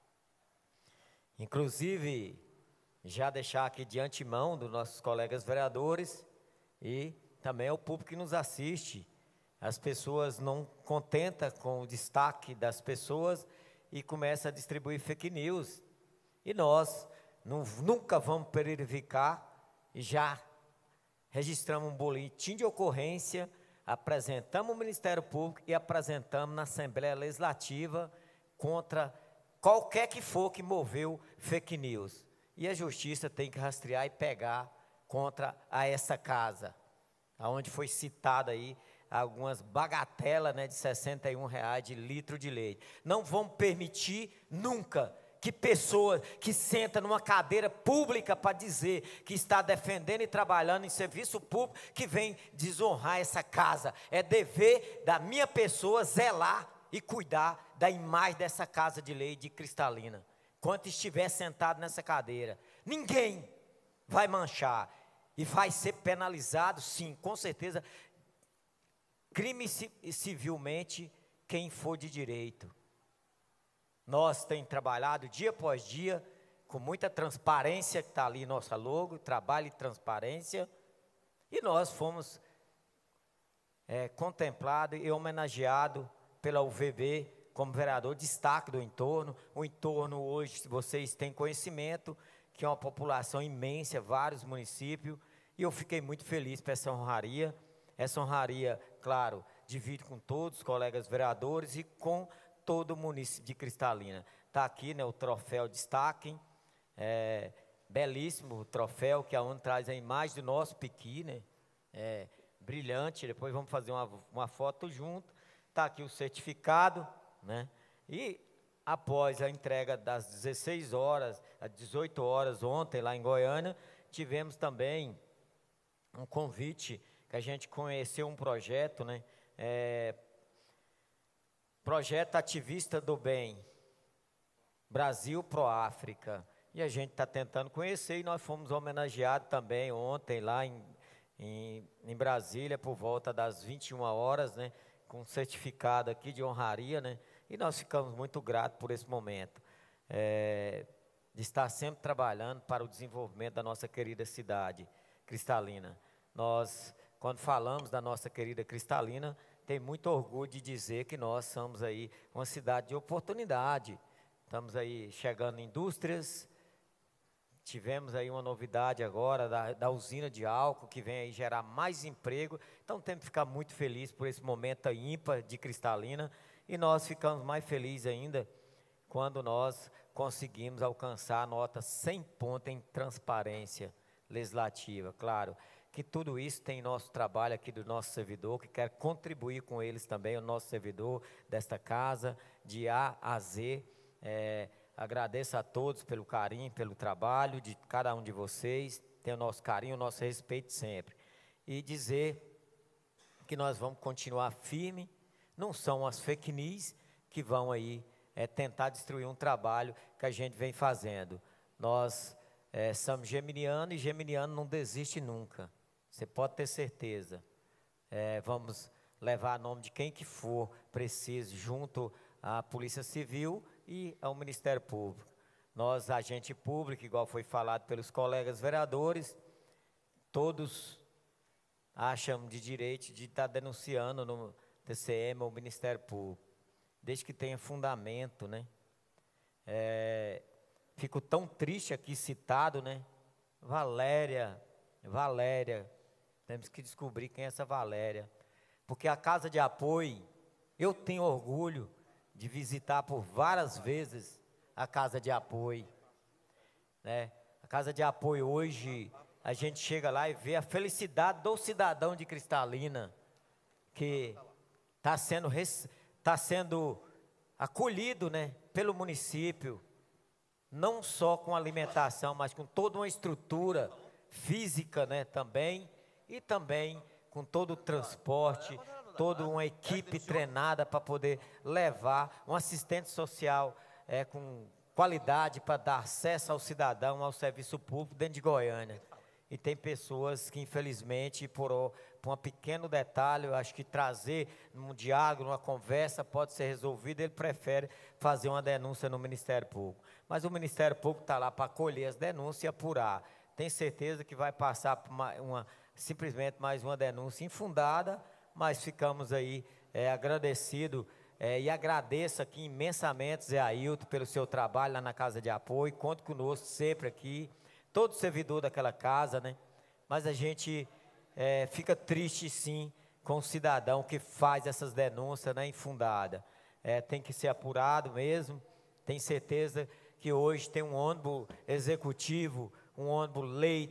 Inclusive, já deixar aqui de antemão dos nossos colegas vereadores e também ao público que nos assiste, as pessoas não contentam com o destaque das pessoas e começam a distribuir fake news. E nós não, nunca vamos verificar, e já registramos um boletim de ocorrência, apresentamos ao Ministério Público e apresentamos na Assembleia Legislativa contra qualquer que for que moveu fake news. E a Justiça tem que rastrear e pegar contra a essa casa, aonde foi citada aí algumas bagatelas, né, de sessenta e um reais de litro de leite. Não vamos permitir nunca que pessoa que senta numa cadeira pública para dizer que está defendendo e trabalhando em serviço público, que vem desonrar essa casa. É dever da minha pessoa zelar e cuidar da imagem dessa casa de lei de Cristalina. Enquanto estiver sentado nessa cadeira, ninguém vai manchar e vai ser penalizado, sim, com certeza, crime civilmente, quem for de direito. Nós temos trabalhado dia após dia, com muita transparência, que está ali nossa logo, trabalho e transparência, e nós fomos é, contemplados e homenageados pela U V B como vereador destaque do entorno. O entorno hoje, vocês têm conhecimento, que é uma população imensa, vários municípios, e eu fiquei muito feliz por essa honraria. Essa honraria, claro, divido com todos os colegas vereadores e com todo o município de Cristalina. Está aqui, né, o troféu destaque, é, belíssimo o troféu, que é onde traz a imagem do nosso piqui, né, é, brilhante. Depois vamos fazer uma, uma foto junto. Está aqui o certificado, né, e após a entrega das dezesseis horas, às dezoito horas, ontem lá em Goiânia, tivemos também um convite, que a gente conheceu um projeto, né, é, Projeto Ativista do Bem, Brasil Pro África, e a gente está tentando conhecer, e nós fomos homenageados também ontem lá em, em, em Brasília, por volta das vinte e uma horas, né, com um certificado aqui de honraria, né, e nós ficamos muito gratos por esse momento, é, de estar sempre trabalhando para o desenvolvimento da nossa querida cidade, Cristalina. Nós, quando falamos da nossa querida Cristalina, tem muito orgulho de dizer que nós somos aí uma cidade de oportunidade. Estamos aí chegando em indústrias, tivemos aí uma novidade agora da, da usina de álcool, que vem aí gerar mais emprego. Então temos que ficar muito felizes por esse momento ímpar de Cristalina, e nós ficamos mais felizes ainda quando nós conseguimos alcançar a nota cem pontos em transparência legislativa, claro. Que tudo isso tem nosso trabalho aqui do nosso servidor, que quer contribuir com eles também, o nosso servidor desta casa, de A a Z. É, agradeço a todos pelo carinho, pelo trabalho de cada um de vocês, tem o nosso carinho, o nosso respeito sempre. E dizer que nós vamos continuar firme, não são as fake news que vão aí é, tentar destruir um trabalho que a gente vem fazendo. Nós é, somos geminianos, e geminiano não desiste nunca. Você pode ter certeza. É, vamos levar nome de quem que for preciso, junto à Polícia Civil e ao Ministério Público. Nós, agente público, igual foi falado pelos colegas vereadores, todos acham de direito de estar denunciando no T C M ou Ministério Público, desde que tenha fundamento, né? É, fico tão triste aqui citado, né? Valéria, Valéria, temos que descobrir quem é essa Valéria, porque a Casa de Apoio, eu tenho orgulho de visitar por várias vezes a Casa de Apoio, né? A Casa de Apoio hoje, a gente chega lá e vê a felicidade do cidadão de Cristalina, que está sendo, tá sendo acolhido, né, pelo município, não só com alimentação, mas com toda uma estrutura física, né, também, e também com todo o transporte, toda uma equipe treinada para poder levar um assistente social é, com qualidade para dar acesso ao cidadão, ao serviço público dentro de Goiânia. E tem pessoas que, infelizmente, por, por um pequeno detalhe, eu acho que trazer num diálogo, numa conversa, pode ser resolvido, ele prefere fazer uma denúncia no Ministério Público. Mas o Ministério Público está lá para acolher as denúncias e apurar. Tem certeza que vai passar por uma, uma, simplesmente mais uma denúncia infundada, mas ficamos aí é, agradecidos é, e agradeço aqui imensamente, Zé Ailton, pelo seu trabalho lá na Casa de Apoio, conto conosco sempre aqui, todo servidor daquela casa, né? Mas a gente é, fica triste, sim, com o cidadão que faz essas denúncias, né, infundadas. É, tem que ser apurado mesmo, tenho certeza que hoje tem um ônibus executivo, um ônibus leito,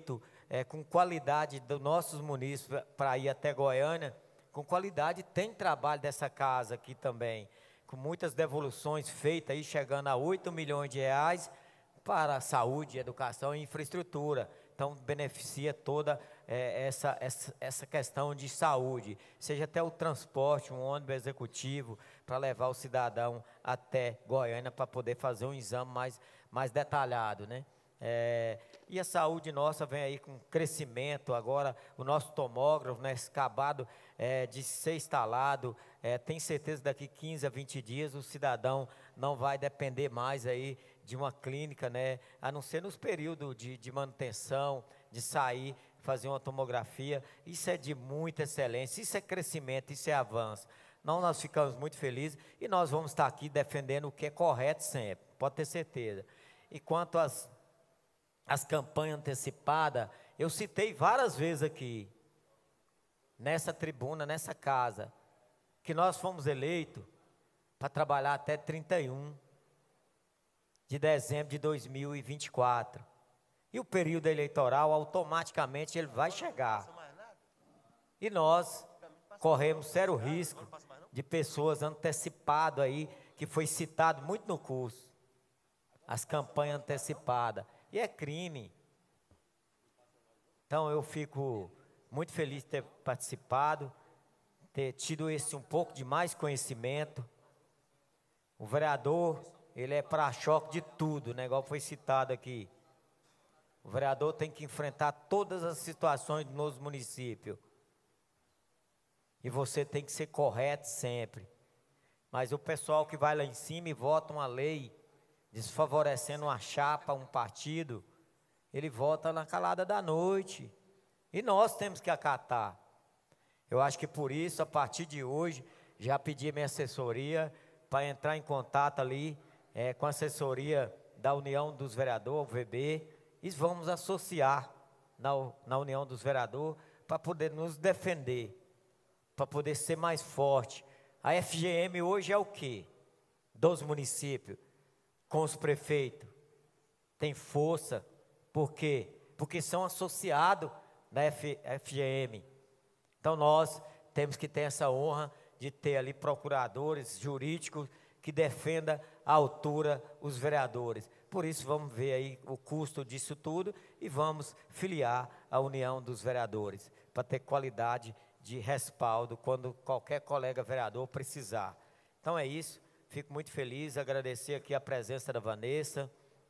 é, com qualidade dos nossos munícipes para ir até Goiânia, com qualidade. Tem trabalho dessa casa aqui também, com muitas devoluções feitas aí, chegando a oito milhões de reais para saúde, educação e infraestrutura. Então, beneficia toda é, essa, essa, essa questão de saúde, seja até o transporte, um ônibus executivo, para levar o cidadão até Goiânia, para poder fazer um exame mais, mais detalhado, né? É, e a saúde nossa vem aí com crescimento. Agora o nosso tomógrafo, né, acabado é, de ser instalado, é, tem certeza que daqui quinze a vinte dias o cidadão não vai depender mais aí de uma clínica, né, a não ser nos períodos de, de manutenção, de sair, fazer uma tomografia. Isso é de muita excelência, isso é crescimento, isso é avanço. Não, nós ficamos muito felizes e nós vamos estar aqui defendendo o que é correto sempre, pode ter certeza. E quanto às as campanhas antecipadas, eu citei várias vezes aqui, nessa tribuna, nessa casa, que nós fomos eleitos para trabalhar até trinta e um de dezembro de dois mil e vinte e quatro. E o período eleitoral, automaticamente, ele vai chegar. E nós corremos sério risco de pessoas antecipadas aí, que foi citado muito no curso, as campanhas antecipadas. E é crime. Então, eu fico muito feliz de ter participado, ter tido esse um pouco de mais conhecimento. O vereador, ele é para-choque de tudo, né? Igual foi citado aqui. O vereador tem que enfrentar todas as situações do nosso município. E você tem que ser correto sempre. Mas o pessoal que vai lá em cima e vota uma lei desfavorecendo uma chapa, um partido, ele vota na calada da noite. E nós temos que acatar. Eu acho que por isso, a partir de hoje, já pedi minha assessoria para entrar em contato ali é, com a assessoria da União dos Vereadores, o V B, e vamos associar na, na União dos Vereadores para poder nos defender, para poder ser mais forte. A F G M hoje é o quê? Dos municípios, com os prefeitos, tem força. Por quê? Porque são associados da F G M. Então, nós temos que ter essa honra de ter ali procuradores jurídicos que defendam à altura os vereadores. Por isso, vamos ver aí o custo disso tudo e vamos filiar a União dos Vereadores, para ter qualidade de respaldo quando qualquer colega vereador precisar. Então, é isso. Fico muito feliz, agradecer aqui a presença da Vanessa.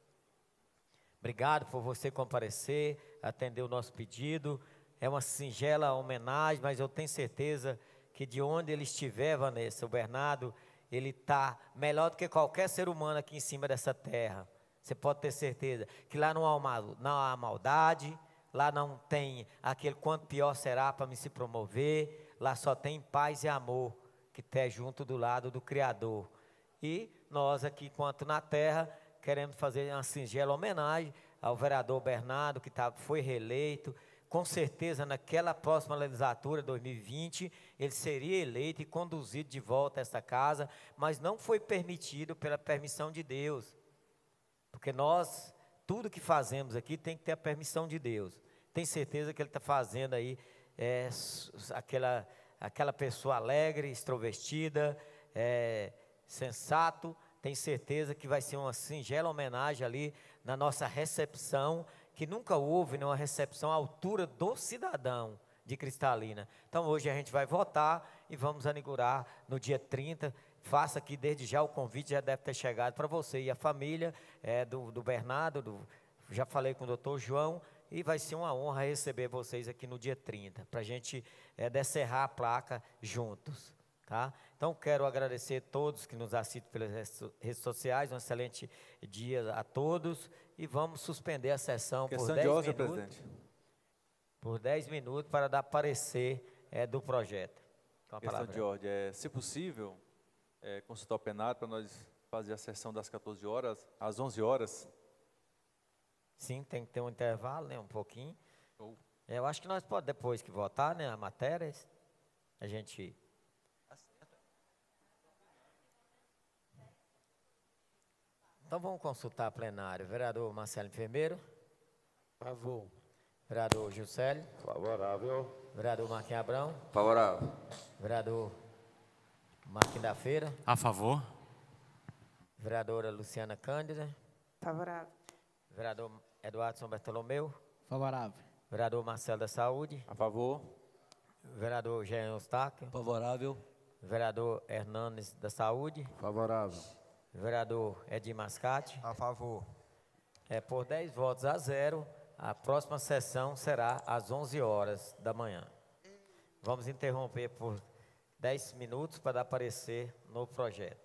Obrigado por você comparecer, atender o nosso pedido. É uma singela homenagem, mas eu tenho certeza que de onde ele estiver, Vanessa, o Bernardo, ele está melhor do que qualquer ser humano aqui em cima dessa terra. Você pode ter certeza que lá não há, uma, não há maldade, lá não tem aquele quanto pior será para me se promover, lá só tem paz e amor, que está junto do lado do Criador. E nós aqui, quanto na terra, queremos fazer uma singela homenagem ao vereador Bernardo, que tá, foi reeleito. Com certeza, naquela próxima legislatura, dois mil e vinte, ele seria eleito e conduzido de volta a essa casa, mas não foi permitido pela permissão de Deus. Porque nós, tudo que fazemos aqui tem que ter a permissão de Deus. Tenho certeza que ele está fazendo aí é, aquela, aquela pessoa alegre, extrovertida, é, sensato. Tenho certeza que vai ser uma singela homenagem ali na nossa recepção, que nunca houve nenhuma recepção à altura do cidadão de Cristalina. Então, hoje a gente vai votar e vamos inaugurar no dia trinta. Faça aqui desde já o convite, já deve ter chegado para você e a família é, do, do Bernardo, do, já falei com o doutor João, e vai ser uma honra receber vocês aqui no dia trinta, para a gente é, descerrar a placa juntos. Tá? Então, quero agradecer a todos que nos assistem pelas redes sociais, um excelente dia a todos, e vamos suspender a sessão por dez minutos, presidente. por dez minutos para dar parecer é, do projeto. Com a Questão palavra. de ordem, é, se possível, é, consultar o plenário para nós fazer a sessão das quatorze horas às onze horas. Sim, tem que ter um intervalo, né, um pouquinho. Oh. É, eu acho que nós podemos, depois que votar, né, a matéria, a gente... Então, vamos consultar plenário. Vereador Marcelo Enfermeiro. Favor. Vereador Juscelio. Favorável. Vereador Marquinhos Abrão. Favorável. Vereador Marquinhos da Feira. A favor. Vereadora Luciana Cândida. Favorável. Vereador Eduardo São Bartolomeu. Favorável. Vereador Marcelo da Saúde. A favor. Vereador Jean Eustáquio. Favorável. Vereador Hernanes da Saúde. Favorável. Vereador Edir Mascate. A favor. É, por dez votos a zero, a próxima sessão será às onze horas da manhã. Vamos interromper por dez minutos para dar parecer no projeto.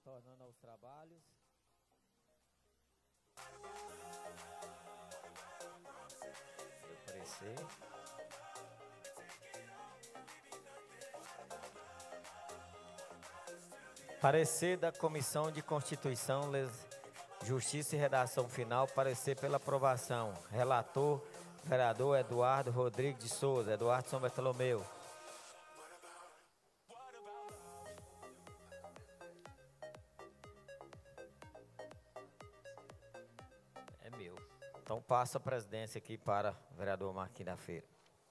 Retornando aos trabalhos. Seu parecer. Parecer da Comissão de Constituição, Justiça e Redação Final. Parecer pela aprovação. Relator, vereador Eduardo Rodrigues de Souza. Eduardo São Bartolomeu. É meu. Então passo a presidência aqui para o vereador Marquinhos da Feira.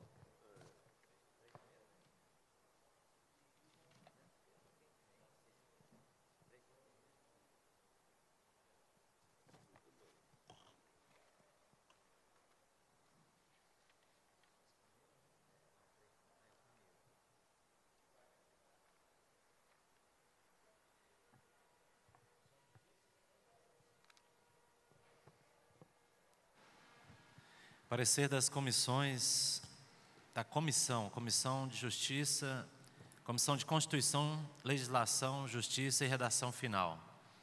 Parecer das comissões, da comissão, Comissão de Justiça, Comissão de Constituição, Legislação, Justiça e Redação Final.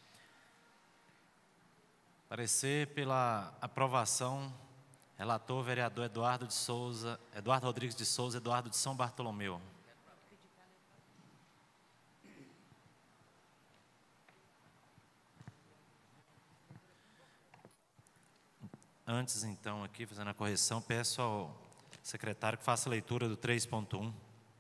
Parecer pela aprovação, relator vereador Eduardo de Souza, Eduardo Rodrigues de Souza, Eduardo de São Bartolomeu. Antes, então, aqui, fazendo a correção, peço ao secretário que faça a leitura do três ponto um.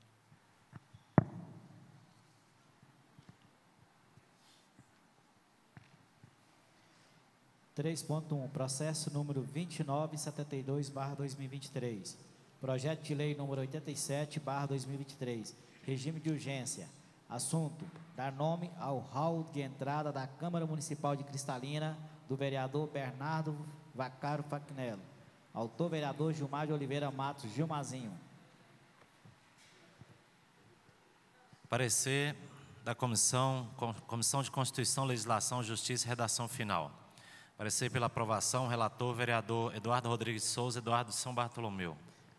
três ponto um, processo número vinte e nove setenta e dois barra dois mil e vinte e três. Projeto de lei número oitenta e sete barra dois mil e vinte e três. Regime de urgência. Assunto: dar nome ao hall de entrada da Câmara Municipal de Cristalina, do vereador Bernardo Vaccaro Facnello. Autor, vereador Gilmar de Oliveira Matos, Gilmazinho. Parecer da Comissão, Comissão de Constituição, Legislação, Justiça e Redação Final. Parecer pela aprovação, relator, vereador Eduardo Rodrigues de Souza, Eduardo de São Bartolomeu.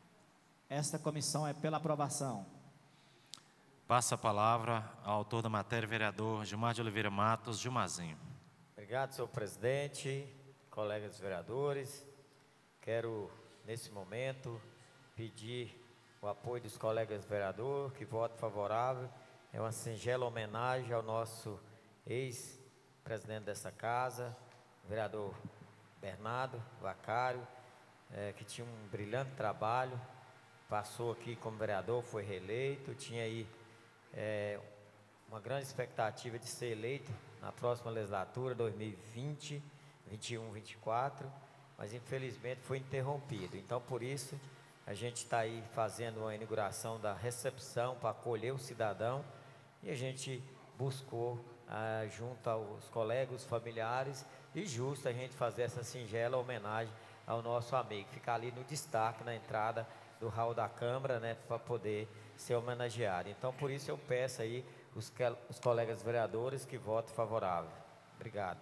Esta comissão é pela aprovação. Passo a palavra ao autor da matéria, vereador Gilmar de Oliveira Matos, Gilmazinho. Obrigado, senhor presidente, colegas vereadores. Quero, nesse momento, pedir o apoio dos colegas vereadores, que voto favorável. É uma singela homenagem ao nosso ex-presidente dessa casa, vereador Bernardo Vaccaro, é, que tinha um brilhante trabalho, passou aqui como vereador, foi reeleito, tinha aí é, uma grande expectativa de ser eleito na próxima legislatura, dois mil e vinte, vinte e um, vinte e quatro, mas infelizmente foi interrompido. Então, por isso, a gente está aí fazendo uma inauguração da recepção para acolher o cidadão e a gente buscou, ah, junto aos colegas, os familiares, e justo a gente fazer essa singela homenagem ao nosso amigo, ficar ali no destaque, na entrada do hall da Câmara, né, para poder ser homenageado. Então, por isso eu peço aí os, os colegas vereadores que votem favorável. Obrigado.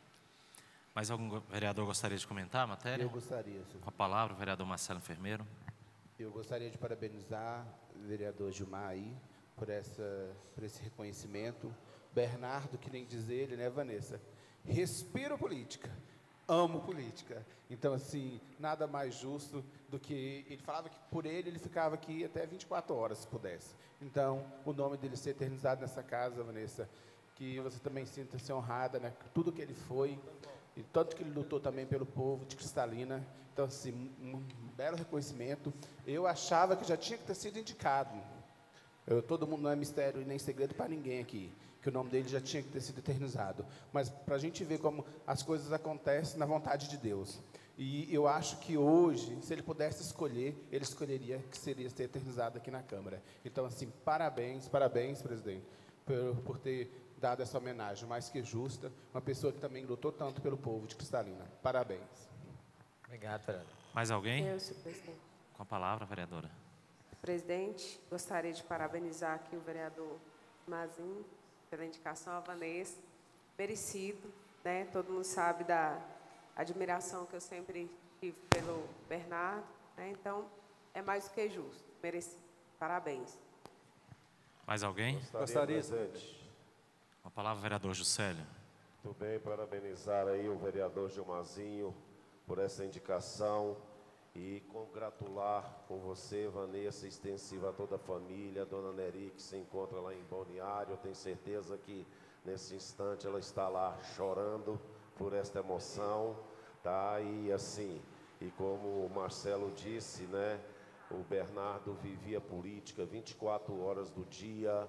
Mais algum vereador gostaria de comentar a matéria? Eu gostaria, senhor. Com a palavra, o vereador Marcelo Enfermeiro. Eu gostaria de parabenizar o vereador Gilmar aí por, essa, por esse reconhecimento. Bernardo, que nem diz ele, né, Vanessa? Respiro política, amo política. Então, assim, nada mais justo do que... Ele falava que por ele, ele ficava aqui até vinte e quatro horas, se pudesse. Então, o nome dele ser eternizado nessa casa, Vanessa, que você também sinta-se honrada, né? Tudo que ele foi, e tanto que ele lutou também pelo povo de Cristalina. Então, assim, um, um belo reconhecimento. Eu achava que já tinha que ter sido indicado. Eu, todo mundo não é mistério e nem segredo para ninguém aqui, que o nome dele já tinha que ter sido eternizado. Mas para a gente ver como as coisas acontecem na vontade de Deus. E eu acho que hoje, se ele pudesse escolher, ele escolheria que seria ser eternizado aqui na Câmara. Então, assim, parabéns, parabéns, presidente, por, por ter dado essa homenagem mais que justa. Uma pessoa que também lutou tanto pelo povo de Cristalina. Parabéns. Obrigado, vereador. Mais alguém? Eu, senhor presidente. Com a palavra, vereadora. Presidente, gostaria de parabenizar aqui o vereador Mazinho pela indicação à Vanessa. Merecido, né? Todo mundo sabe da admiração que eu sempre tive pelo Bernardo, né? Então, é mais do que justo. Merecido. Parabéns. Mais alguém? Gostaria, presidente. Com a palavra, vereador Juscelio. Muito bem, parabenizar aí o vereador Gilmarzinho por essa indicação e congratular com você, Vanessa, extensiva a toda a família, a dona Neri, que se encontra lá em Balneário. Eu tenho certeza que nesse instante ela está lá chorando por esta emoção, tá? E assim, e como o Marcelo disse, né, o Bernardo vivia política vinte e quatro horas do dia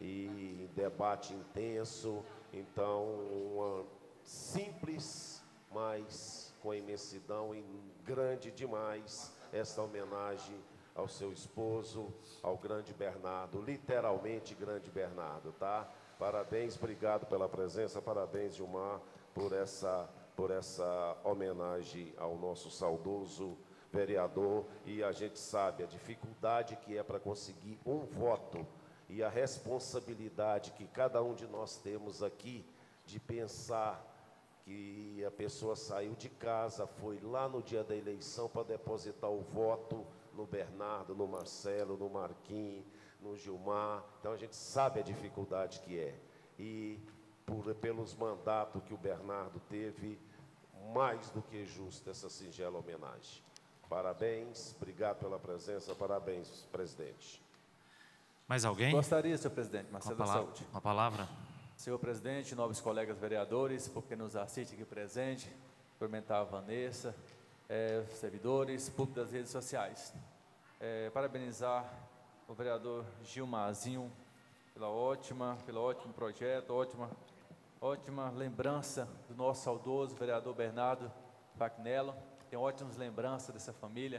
e debate intenso. Então, uma simples, mas com imensidão e grande demais esta homenagem ao seu esposo, ao grande Bernardo, literalmente grande Bernardo, tá? Parabéns, obrigado pela presença, parabéns, Gilmar, por essa, por essa homenagem ao nosso saudoso vereador. E a gente sabe a dificuldade que é para conseguir um voto e a responsabilidade que cada um de nós temos aqui de pensar que a pessoa saiu de casa, foi lá no dia da eleição para depositar o voto no Bernardo, no Marcelo, no Marquinhos, no Gilmar. Então a gente sabe a dificuldade que é. E por, pelos mandatos que o Bernardo teve, mais do que justo essa singela homenagem. Parabéns, obrigado pela presença, parabéns, presidente. Mais alguém? Gostaria, senhor presidente, Marcelo da Uma palavra. Saúde. Uma palavra. Senhor presidente, nobres colegas vereadores, porque nos assiste aqui presente, cumprimentar a Vanessa, é, servidores, público das redes sociais. É, parabenizar o vereador Gilmarzinho pela ótima, pelo ótimo projeto, ótima, ótima lembrança do nosso saudoso vereador Bernardo Fagnello. Tenho ótimas lembranças dessa família.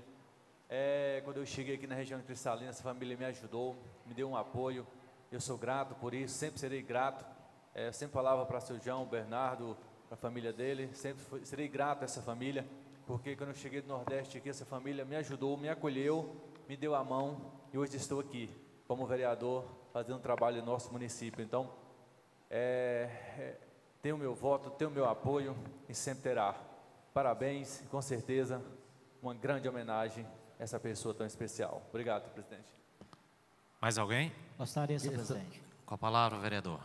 É, quando eu cheguei aqui na região de Cristalina, essa família me ajudou, me deu um apoio. Eu sou grato por isso, sempre serei grato. É, eu sempre falava para o seu João, o Bernardo, para a família dele, sempre fui, serei grato a essa família, porque quando eu cheguei do Nordeste aqui, essa família me ajudou, me acolheu, me deu a mão e hoje estou aqui como vereador, fazendo um trabalho no nosso município. Então, é, é, tem o meu voto, tem o meu apoio e sempre terá. Parabéns e com certeza uma grande homenagem a essa pessoa tão especial. Obrigado, presidente. Mais alguém? Gostaria, senhor presidente. Com a palavra, vereador.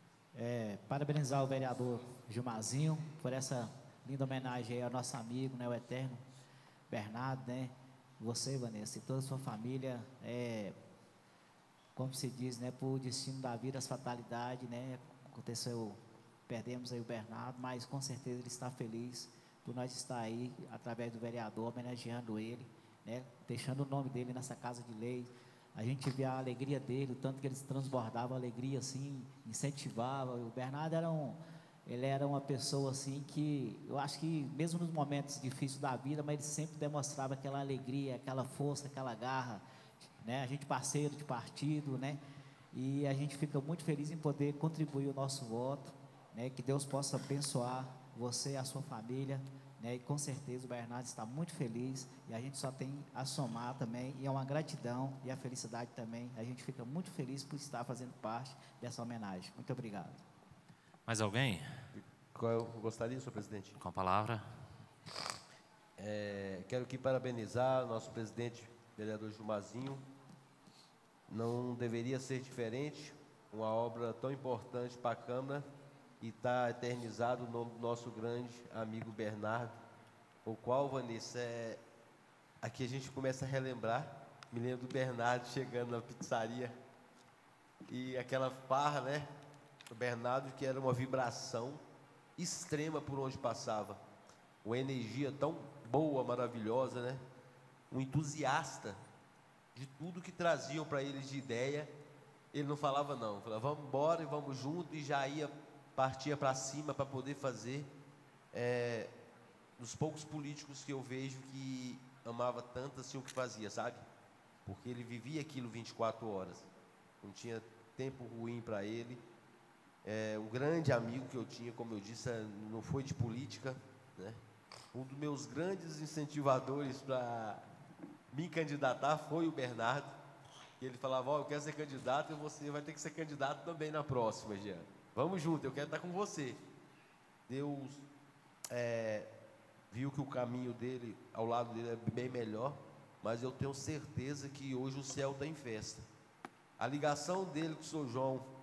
É, parabenizar o vereador Gilmarzinho por essa linda homenagem aí ao nosso amigo, né, o eterno Bernardo, né? Você, Vanessa, e toda a sua família, é, como se diz, né, por destino da vida, as fatalidades, né? Aconteceu, perdemos aí o Bernardo, mas com certeza ele está feliz por nós estar aí, através do vereador, homenageando ele, né? Deixando o nome dele nessa casa de lei. A gente vê a alegria dele, o tanto que ele transbordava alegria, assim, incentivava. O Bernardo era um, ele era uma pessoa, assim, que eu acho que, mesmo nos momentos difíceis da vida, mas ele sempre demonstrava aquela alegria, aquela força, aquela garra, né? A gente parceiro de partido, né? E a gente fica muito feliz em poder contribuir o nosso voto, né? Que Deus possa abençoar você e a sua família, né? E com certeza o Bernardo está muito feliz e a gente só tem a somar também, e é uma gratidão e a felicidade também. A gente fica muito feliz por estar fazendo parte dessa homenagem. Muito obrigado. Mais alguém? Eu gostaria, senhor presidente. Com a palavra. É, quero aqui parabenizar o nosso presidente, vereador Gilmarzinho. Não deveria ser diferente, uma obra tão importante para a Câmara, e está eternizado o nome do nosso grande amigo Bernardo, o qual, Vanessa, é, aqui a gente começa a relembrar. Me lembro do Bernardo chegando na pizzaria e aquela farra, né? O Bernardo, que era uma vibração extrema por onde passava, uma energia tão boa, maravilhosa, né? Um entusiasta de tudo que traziam para ele de ideia. Ele não falava não, falava vamos embora e vamos junto, e já ia, partia para cima para poder fazer. É, dos poucos políticos que eu vejo que amava tanto assim o que fazia, sabe? Porque ele vivia aquilo vinte e quatro horas, não tinha tempo ruim para ele. É, um grande amigo que eu tinha, como eu disse, não foi de política, né? Um dos meus grandes incentivadores para me candidatar foi o Bernardo. Ele falava, ó, oh, eu quero ser candidato e você vai ter que ser candidato também na próxima, Jean. Vamos junto, eu quero estar com você. Deus é, viu que o caminho dele, ao lado dele, é bem melhor, mas eu tenho certeza que hoje o céu está em festa. A ligação dele com o senhor João,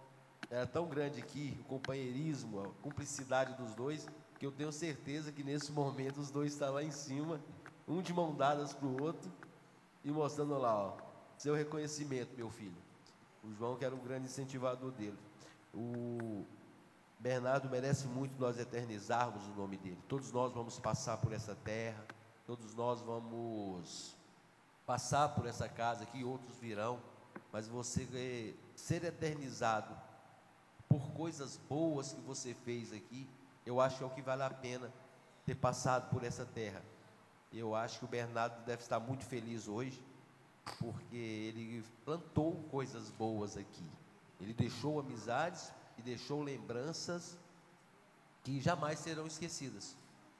era tão grande aqui, o companheirismo, a cumplicidade dos dois, que eu tenho certeza que nesse momento os dois estão lá em cima, um de mão dadas para o outro, e mostrando lá, ó, seu reconhecimento, meu filho. O João, que era um grande incentivador dele. O Bernardo merece muito nós eternizarmos o nome dele. Todos nós vamos passar por essa terra, todos nós vamos passar por essa casa aqui, outros virão, mas você é, ser eternizado por coisas boas que você fez aqui, eu acho que é o que vale a pena ter passado por essa terra. Eu acho que o Bernardo deve estar muito feliz hoje, porque ele plantou coisas boas aqui. Ele deixou amizades e deixou lembranças que jamais serão esquecidas.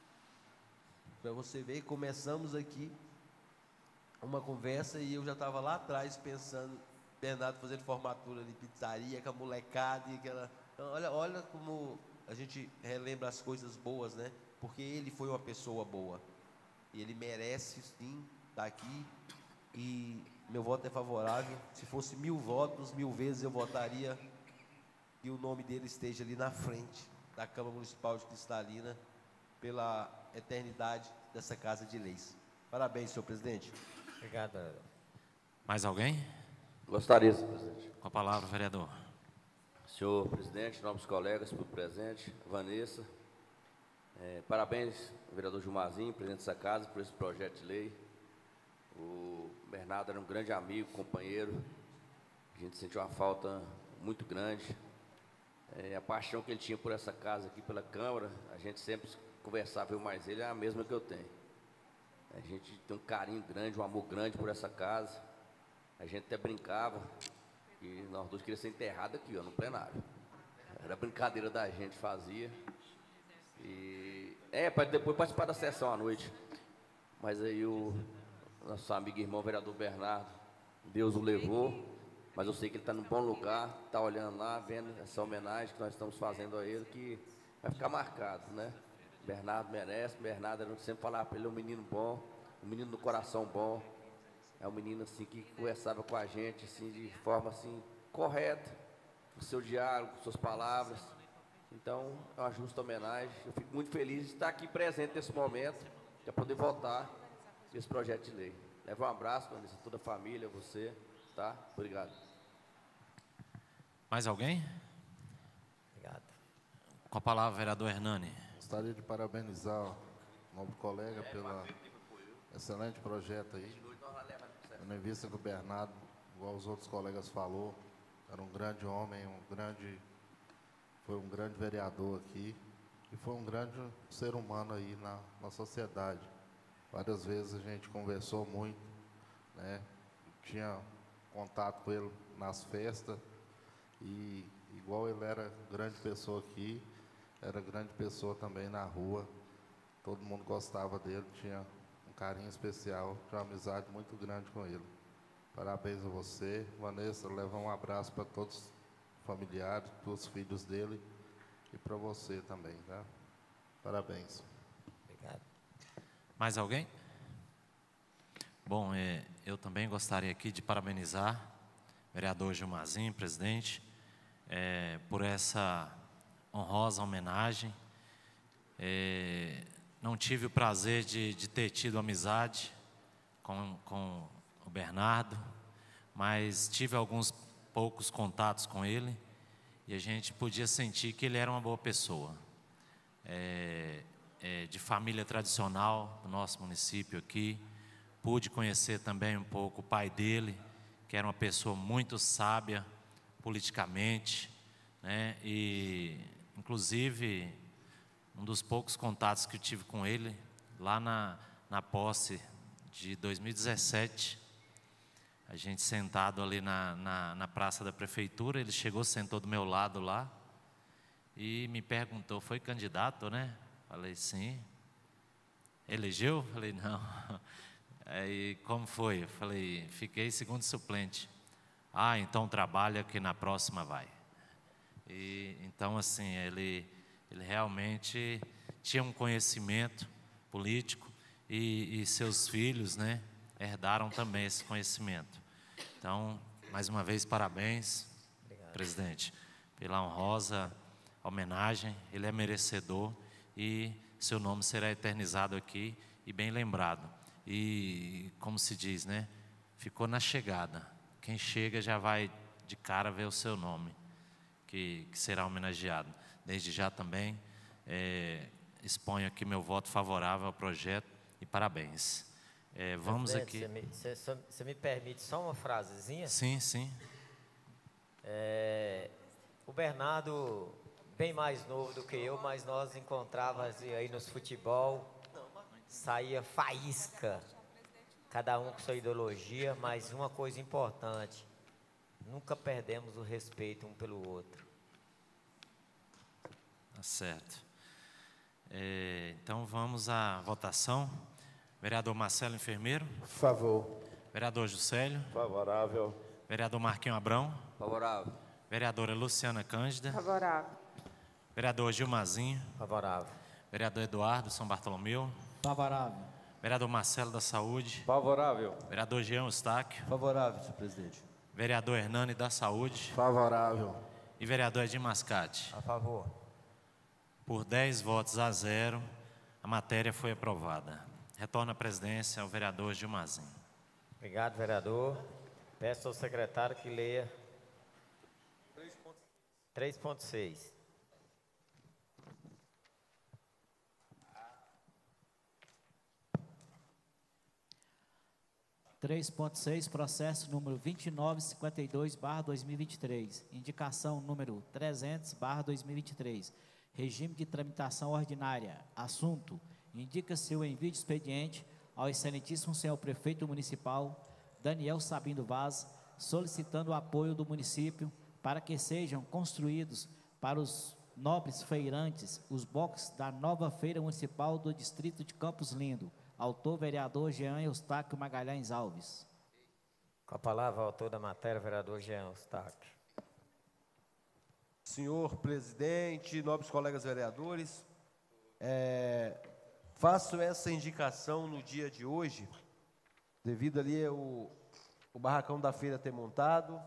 Para você ver, começamos aqui uma conversa e eu já estava lá atrás pensando, Bernardo fazendo formatura de pizzaria, com a molecada e aquela... Então, olha, olha como a gente relembra as coisas boas, né? Porque ele foi uma pessoa boa. E ele merece, sim, estar aqui. E meu voto é favorável. Se fosse mil votos, mil vezes eu votaria que o nome dele esteja ali na frente da Câmara Municipal de Cristalina, pela eternidade dessa Casa de Leis. Parabéns, senhor presidente. Obrigado. Mais alguém? Gostaria, senhor presidente. Com a palavra, vereador. Senhor presidente, nobres colegas, por presente, Vanessa, é, parabéns, vereador Gilmarzinho, presidente dessa casa, por esse projeto de lei. O Bernardo era um grande amigo, companheiro, a gente sentiu uma falta muito grande. É, a paixão que ele tinha por essa casa aqui, pela Câmara, a gente sempre conversava, eu mais ele, é a mesma que eu tenho. A gente tem um carinho grande, um amor grande por essa casa. A gente até brincava, e nós dois queríamos ser enterrados aqui, ó, no plenário. Era brincadeira da gente, fazia. E, é, para depois participar da sessão à noite. Mas aí o nosso amigo e irmão, vereador Bernardo, Deus o levou, mas eu sei que ele está num bom lugar, está olhando lá, vendo essa homenagem que nós estamos fazendo a ele, que vai ficar marcado, né? Bernardo merece, Bernardo, eu sempre falava para ele, é um menino bom, um menino do coração bom, é um menino assim que conversava com a gente assim, de forma assim, correta, com o seu diálogo, com suas palavras. Então, é uma justa homenagem. Eu fico muito feliz de estar aqui presente nesse momento, para poder votar esse projeto de lei. Leva um abraço, Vanessa, toda a família, você, tá? Obrigado. Mais alguém? Obrigado. Com a palavra, vereador Hernani. Gostaria de parabenizar o novo colega pelo excelente projeto aí. Tendo em vista que o Bernardo, igual os outros colegas falou, era um grande homem, um grande, foi um grande vereador aqui e foi um grande ser humano aí na, na sociedade. Várias vezes a gente conversou muito, né? Tinha contato com ele nas festas e igual ele era grande pessoa aqui, era grande pessoa também na rua. Todo mundo gostava dele, tinha um carinho especial, tinha uma amizade muito grande com ele. Parabéns a você, Vanessa, leva um abraço para todos os familiares, para os filhos dele e para você também, tá? Parabéns. Obrigado. Mais alguém? Bom, é, eu também gostaria aqui de parabenizar o vereador Gilmarzinho, presidente, é, por essa honrosa homenagem. É, não tive o prazer de, de ter tido amizade com, com o Bernardo, mas tive alguns poucos contatos com ele e a gente podia sentir que ele era uma boa pessoa. É, é, de família tradicional do nosso município aqui. Pude conhecer também um pouco o pai dele, que era uma pessoa muito sábia politicamente, né? E, inclusive, um dos poucos contatos que eu tive com ele, lá na, na posse de dois mil e dezessete, a gente sentado ali na, na, na praça da prefeitura, ele chegou, sentou do meu lado lá, e me perguntou, foi candidato, né? Falei, sim. Elegeu? Falei, não. Aí, como foi? Eu falei, fiquei segundo suplente. Ah, então trabalha que na próxima vai. E, então, assim, ele, ele realmente tinha um conhecimento político e, e seus filhos, né, herdaram também esse conhecimento. Então, mais uma vez, parabéns, obrigado, presidente. pela honrosa homenagem. Ele é merecedor e seu nome será eternizado aqui e bem lembrado. E, como se diz, né? Ficou na chegada. Quem chega já vai de cara ver o seu nome, que, que será homenageado. Desde já também é, exponho aqui meu voto favorável ao projeto e parabéns. É, vamos aqui... Você me, me permite só uma frasezinha? Sim, sim. É, o Bernardo, bem mais novo do que eu, mas nós encontrávamos aí nos futebol, saía faísca, cada um com sua ideologia, mas uma coisa importante, nunca perdemos o respeito um pelo outro. Tá certo. É, então vamos à votação. Vereador Marcelo Enfermeiro. Favor. Vereador Juscelio. Favorável. Vereador Marquinho Abrão. Favorável. Vereadora Luciana Cândida. Favorável. Vereador Gilmazinho. Favorável. Vereador Eduardo São Bartolomeu. Favorável. Vereador Marcelo da Saúde. Favorável. Vereador Jean Eustáquio. Favorável, senhor presidente. Vereador Hernani da Saúde. Favorável. E vereador Edir Mascate. A favor. Por dez votos a zero, a matéria foi aprovada. Retorna à presidência ao vereador Gilmazinho. Obrigado, vereador. Peço ao secretário que leia três ponto seis. três ponto seis, processo número vinte e nove cinquenta e dois barra dois mil e vinte e três, indicação número trezentos barra dois mil e vinte e três, regime de tramitação ordinária, assunto, indica-se o envio de expediente ao excelentíssimo senhor prefeito municipal, Daniel Sabino Vaz, solicitando o apoio do município para que sejam construídos para os nobres feirantes os boxes da nova feira municipal do distrito de Campos Lindo. Autor, vereador Jean Eustáquio Magalhães Alves. Com a palavra, autor da matéria, vereador Jean Eustáquio. Senhor presidente, nobres colegas vereadores, é, faço essa indicação no dia de hoje, devido ali o, o barracão da feira ter montado,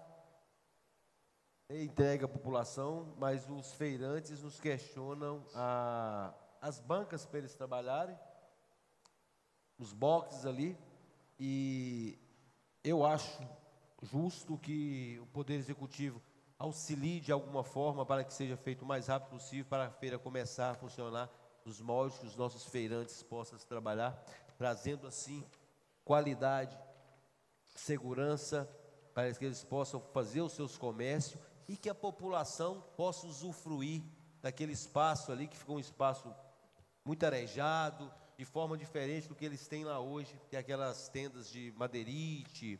entrega à população, mas os feirantes nos questionam a, as bancas para eles trabalharem, os boxes ali, e eu acho justo que o Poder Executivo auxilie de alguma forma para que seja feito o mais rápido possível para a feira começar a funcionar nos moldes que os nossos feirantes possam trabalhar, trazendo assim qualidade, segurança, para que eles possam fazer os seus comércios e que a população possa usufruir daquele espaço ali, que ficou um espaço muito arejado, de forma diferente do que eles têm lá hoje, que é aquelas tendas de madeirite,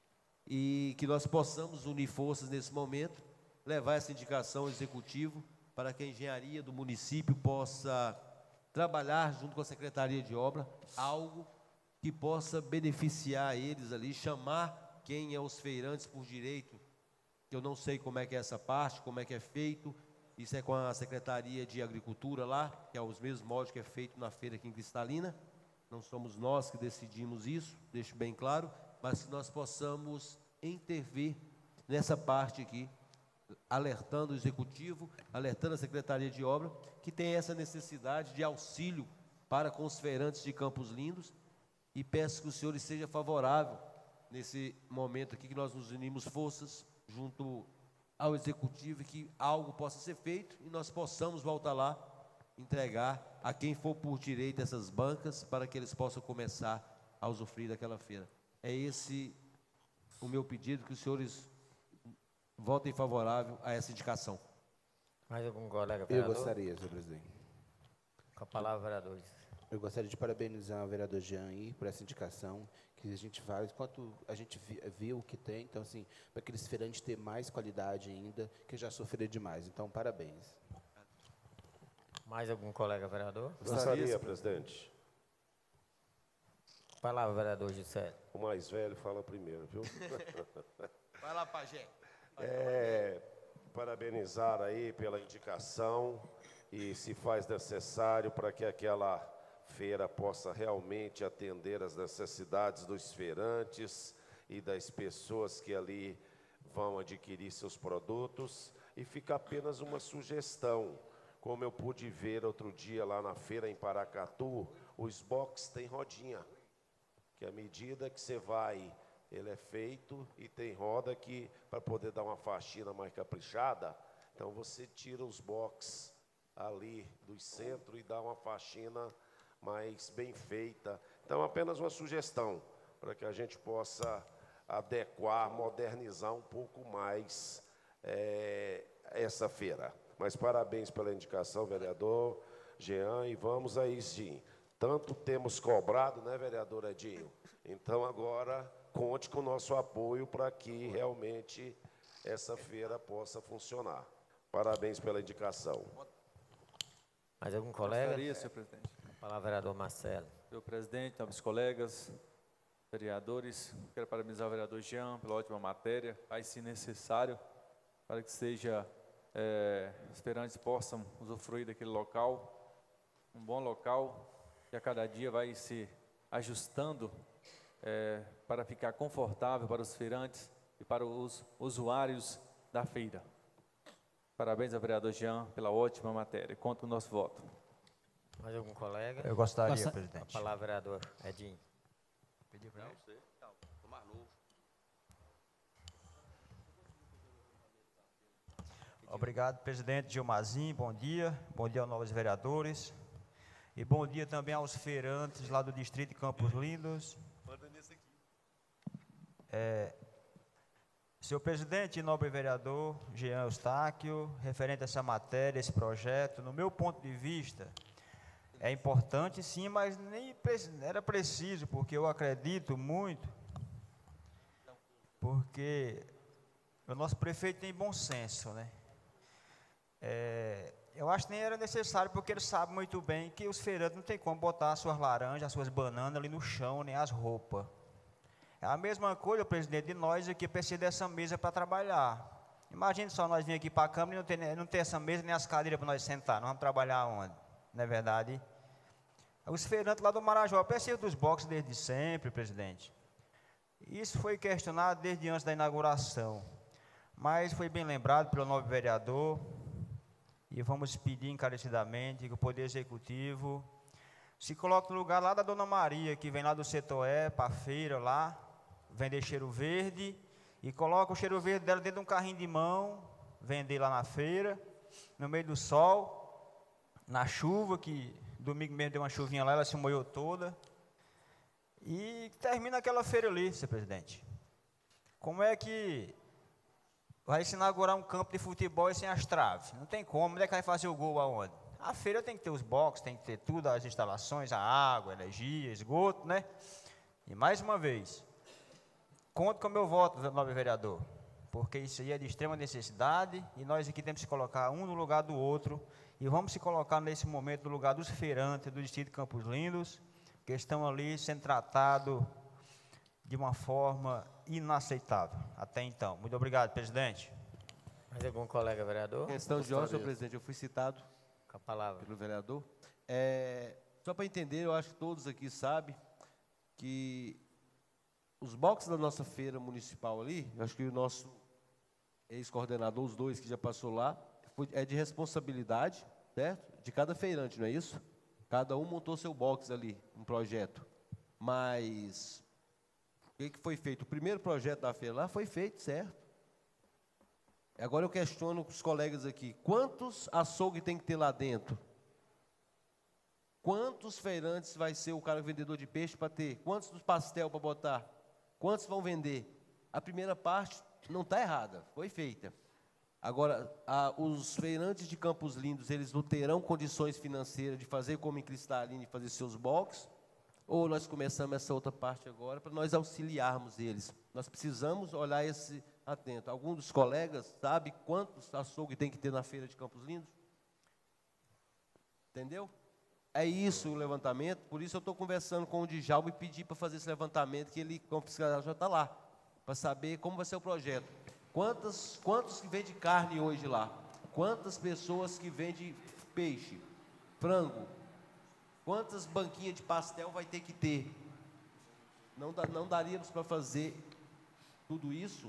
e que nós possamos unir forças nesse momento, levar essa indicação ao executivo para que a engenharia do município possa trabalhar junto com a Secretaria de Obra, algo que possa beneficiar eles ali, chamar quem é os feirantes por direito, que eu não sei como é que é essa parte, como é que é feito, isso é com a Secretaria de Agricultura lá, que é os mesmos moldes que é feito na feira aqui em Cristalina, não somos nós que decidimos isso, deixo bem claro, mas que nós possamos intervir nessa parte aqui, alertando o Executivo, alertando a Secretaria de Obra, que tem essa necessidade de auxílio para com os feirantes de Campos Lindos, e peço que o senhor seja favorável nesse momento aqui, que nós nos unimos forças junto ao Executivo e que algo possa ser feito e nós possamos voltar lá, entregar a quem for por direito essas bancas para que eles possam começar a usufruir daquela feira. É esse o meu pedido, que os senhores votem favorável a essa indicação. Mais algum colega vereador? Eu gostaria, senhor presidente. Com a palavra, vereador. Eu gostaria de parabenizar o vereador Jean aí por essa indicação, que a gente faz, enquanto a gente viu o que tem, então, assim, para aqueles feirantes ter mais qualidade ainda, que já sofreram demais. Então, parabéns. Mais algum colega vereador? Gostaria, presidente. Palavra, vereador Juscelio. O mais velho fala primeiro, viu? Vai lá, Pajé. É, parabenizar aí pela indicação e se faz necessário para que aquela feira possa realmente atender às necessidades dos feirantes e das pessoas que ali vão adquirir seus produtos. e fica apenas uma sugestão. Como eu pude ver outro dia lá na feira em Paracatu, os box têm rodinha, que à medida que você vai, ele é feito e tem roda que, para poder dar uma faxina mais caprichada, então você tira os box ali do centro e dá uma faxina mais bem feita. Então, apenas uma sugestão, para que a gente possa adequar, modernizar um pouco mais é, essa feira. Mas parabéns pela indicação, vereador Jean, e vamos aí, sim. Tanto temos cobrado, né, vereador Edinho? Então, agora, conte com o nosso apoio para que realmente essa feira possa funcionar. Parabéns pela indicação. Mais algum colega? Gostaria, senhor presidente. A palavra, vereador Marcelo. Senhor presidente, nobres colegas, vereadores, quero parabenizar o vereador Jean pela ótima matéria, aí sim necessário, para que seja, é, os feirantes possam usufruir daquele local, um bom local, que a cada dia vai se ajustando é, para ficar confortável para os feirantes e para os usuários da feira. Parabéns ao vereador Jean pela ótima matéria. Conto com o nosso voto. Mais algum colega? Eu gostaria, Gosta... presidente. A palavra, vereador Edinho. Pediu para ele? Não, mais novo. Obrigado, presidente Gilmazinho. Bom dia. Bom dia aos novos vereadores. E bom dia também aos feirantes lá do distrito de Campos Lindos. Manda nesse aqui. É, senhor presidente e nobre vereador Jean Eustáquio, referente a essa matéria, esse projeto, no meu ponto de vista, é importante sim, mas nem era preciso, porque eu acredito muito, porque o nosso prefeito tem bom senso, né? É, eu acho que nem era necessário, porque ele sabe muito bem que os feirantes não tem como botar as suas laranjas, as suas bananas ali no chão, nem as roupas. É a mesma coisa, presidente, de nós aqui precisa dessa mesa para trabalhar. Imagine só nós vir aqui para a Câmara e não ter, não ter essa mesa nem as cadeiras para nós sentar. Nós vamos trabalhar onde? Não é verdade? Os feirantes lá do Marajó precisam dos boxes desde sempre, presidente. Isso foi questionado desde antes da inauguração. Mas foi bem lembrado pelo novo vereador. E vamos pedir encarecidamente que o Poder Executivo se coloque no lugar lá da Dona Maria, que vem lá do setor E, para a feira lá, vender cheiro verde, e coloca o cheiro verde dela dentro de um carrinho de mão, vender lá na feira, no meio do sol, na chuva, que domingo mesmo deu uma chuvinha lá, ela se molhou toda, e termina aquela feira ali, senhor presidente. Como é que vai se inaugurar um campo de futebol e sem as traves? Não tem como, onde é que vai fazer o gol aonde? A feira tem que ter os boxes, tem que ter tudo, as instalações, a água, a energia, esgoto, né? E mais uma vez, conto com o meu voto, nobre vereador, porque isso aí é de extrema necessidade e nós aqui temos que se colocar um no lugar do outro e vamos se colocar nesse momento no lugar dos feirantes do distrito de Campos Lindos, que estão ali sendo tratados de uma forma inaceitável até então. Muito obrigado, presidente. Mais algum colega vereador? Questão de ordem, senhor presidente, eu fui citado com a palavra pelo vereador. É, só para entender, eu acho que todos aqui sabem que os boxes da nossa feira municipal ali, eu acho que o nosso ex-coordenador, os dois que já passou lá, foi, é de responsabilidade, certo? De cada feirante, não é isso? Cada um montou seu box ali, um projeto. Mas o que, que foi feito? O primeiro projeto da feira lá foi feito, certo? Agora eu questiono os colegas aqui, quantos açougues tem que ter lá dentro? Quantos feirantes vai ser o cara vendedor de peixe para ter? Quantos dos pastel para botar? Quantos vão vender? A primeira parte não está errada, foi feita. Agora, a, os feirantes de Campos Lindos, eles não terão condições financeiras de fazer como em Cristalina e fazer seus boxes? Ou nós começamos essa outra parte agora para nós auxiliarmos eles? Nós precisamos olhar esse atento. Algum dos colegas sabe quantos açougues tem que ter na feira de Campos Lindos? Entendeu? É isso o levantamento, por isso eu estou conversando com o Djalma e pedi para fazer esse levantamento, que ele, como fiscal, já está lá, para saber como vai ser o projeto. Quantas, quantos que vende carne hoje lá? Quantas pessoas que vendem peixe, frango? Quantas banquinhas de pastel vai ter que ter? Não, dá, não daríamos para fazer tudo isso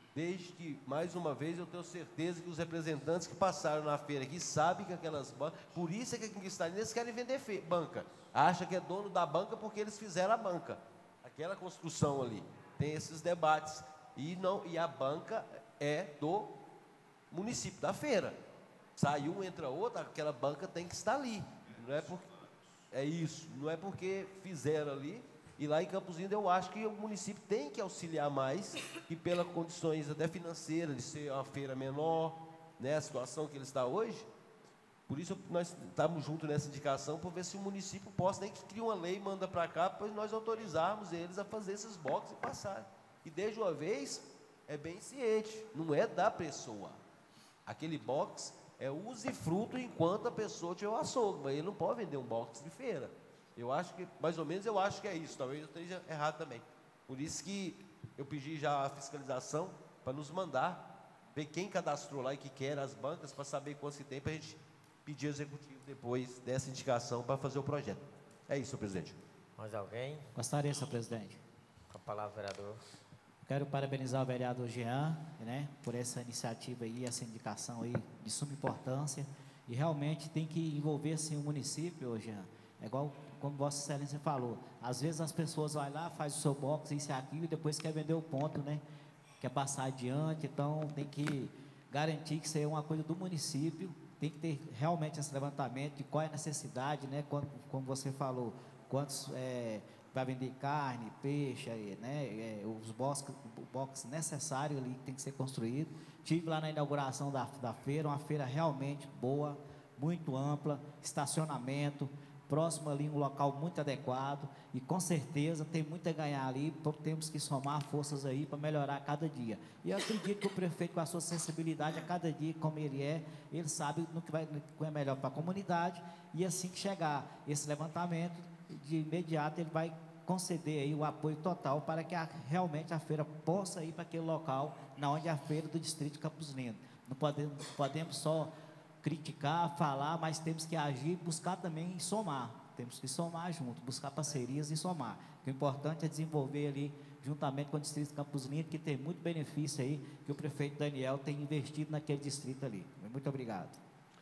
Desde que, mais uma vez, eu tenho certeza que os representantes que passaram na feira aqui sabem que aquelas bancas... Por isso é que aqui em Cristalina eles querem vender fe, banca. Acha que é dono da banca porque eles fizeram a banca. Aquela construção ali. Tem esses debates. E, não, e a banca é do município, da feira. Sai um, entra outro, aquela banca tem que estar ali. Não é, porque, é isso. Não é porque fizeram ali... E lá em Campos Lindos eu acho que o município tem que auxiliar mais, e pelas condições até financeiras, de ser uma feira menor, né, a situação que ele está hoje. Por isso nós estamos juntos nessa indicação, para ver se o município possa, nem que crie uma lei e manda para cá, para nós autorizarmos eles a fazer esses boxes e passar. E desde uma vez, é bem ciente, não é da pessoa. Aquele box é usufruto enquanto a pessoa tiver o açougue, mas ele não pode vender um box de feira. Eu acho que, mais ou menos, eu acho que é isso. Talvez eu esteja errado também. Por isso que eu pedi já a fiscalização para nos mandar ver quem cadastrou lá e que quer as bancas, para saber quantos que tem, para a gente pedir ao executivo depois dessa indicação para fazer o projeto. É isso, senhor presidente. Mais alguém? Gostaria, senhor presidente. Com a palavra, vereador. Quero parabenizar o vereador Jean, né, por essa iniciativa aí, essa indicação aí de suma importância. E realmente tem que envolver, sim, o município, Jean. É igual, como Vossa Excelência falou, às vezes as pessoas vão lá, faz o seu box, isso e aquilo, e depois quer vender o ponto, né? Quer passar adiante, então tem que garantir que isso aí é uma coisa do município, tem que ter realmente esse levantamento de qual é a necessidade, né? Quando, como você falou, quantos é, vai vender carne, peixe, né? É, os boxes box necessários ali que tem que ser construído. Tive lá na inauguração da, da feira, uma feira realmente boa, muito ampla, estacionamento, próximo ali, um local muito adequado, e com certeza tem muito a ganhar ali, temos que somar forças aí para melhorar a cada dia. E eu acredito que o prefeito, com a sua sensibilidade a cada dia, como ele é, ele sabe no que vai, no que é melhor para a comunidade, e assim que chegar esse levantamento, de imediato ele vai conceder aí o apoio total para que a, realmente a feira possa ir para aquele local, na onde é a feira do distrito de Campos Lindos. Não podemos, podemos só criticar, falar, mas temos que agir, buscar também e somar. Temos que somar junto, buscar parcerias e somar. O importante é desenvolver ali, juntamente com o distrito de Campos Lindos, que tem muito benefício aí, que o prefeito Daniel tem investido naquele distrito ali. Muito obrigado.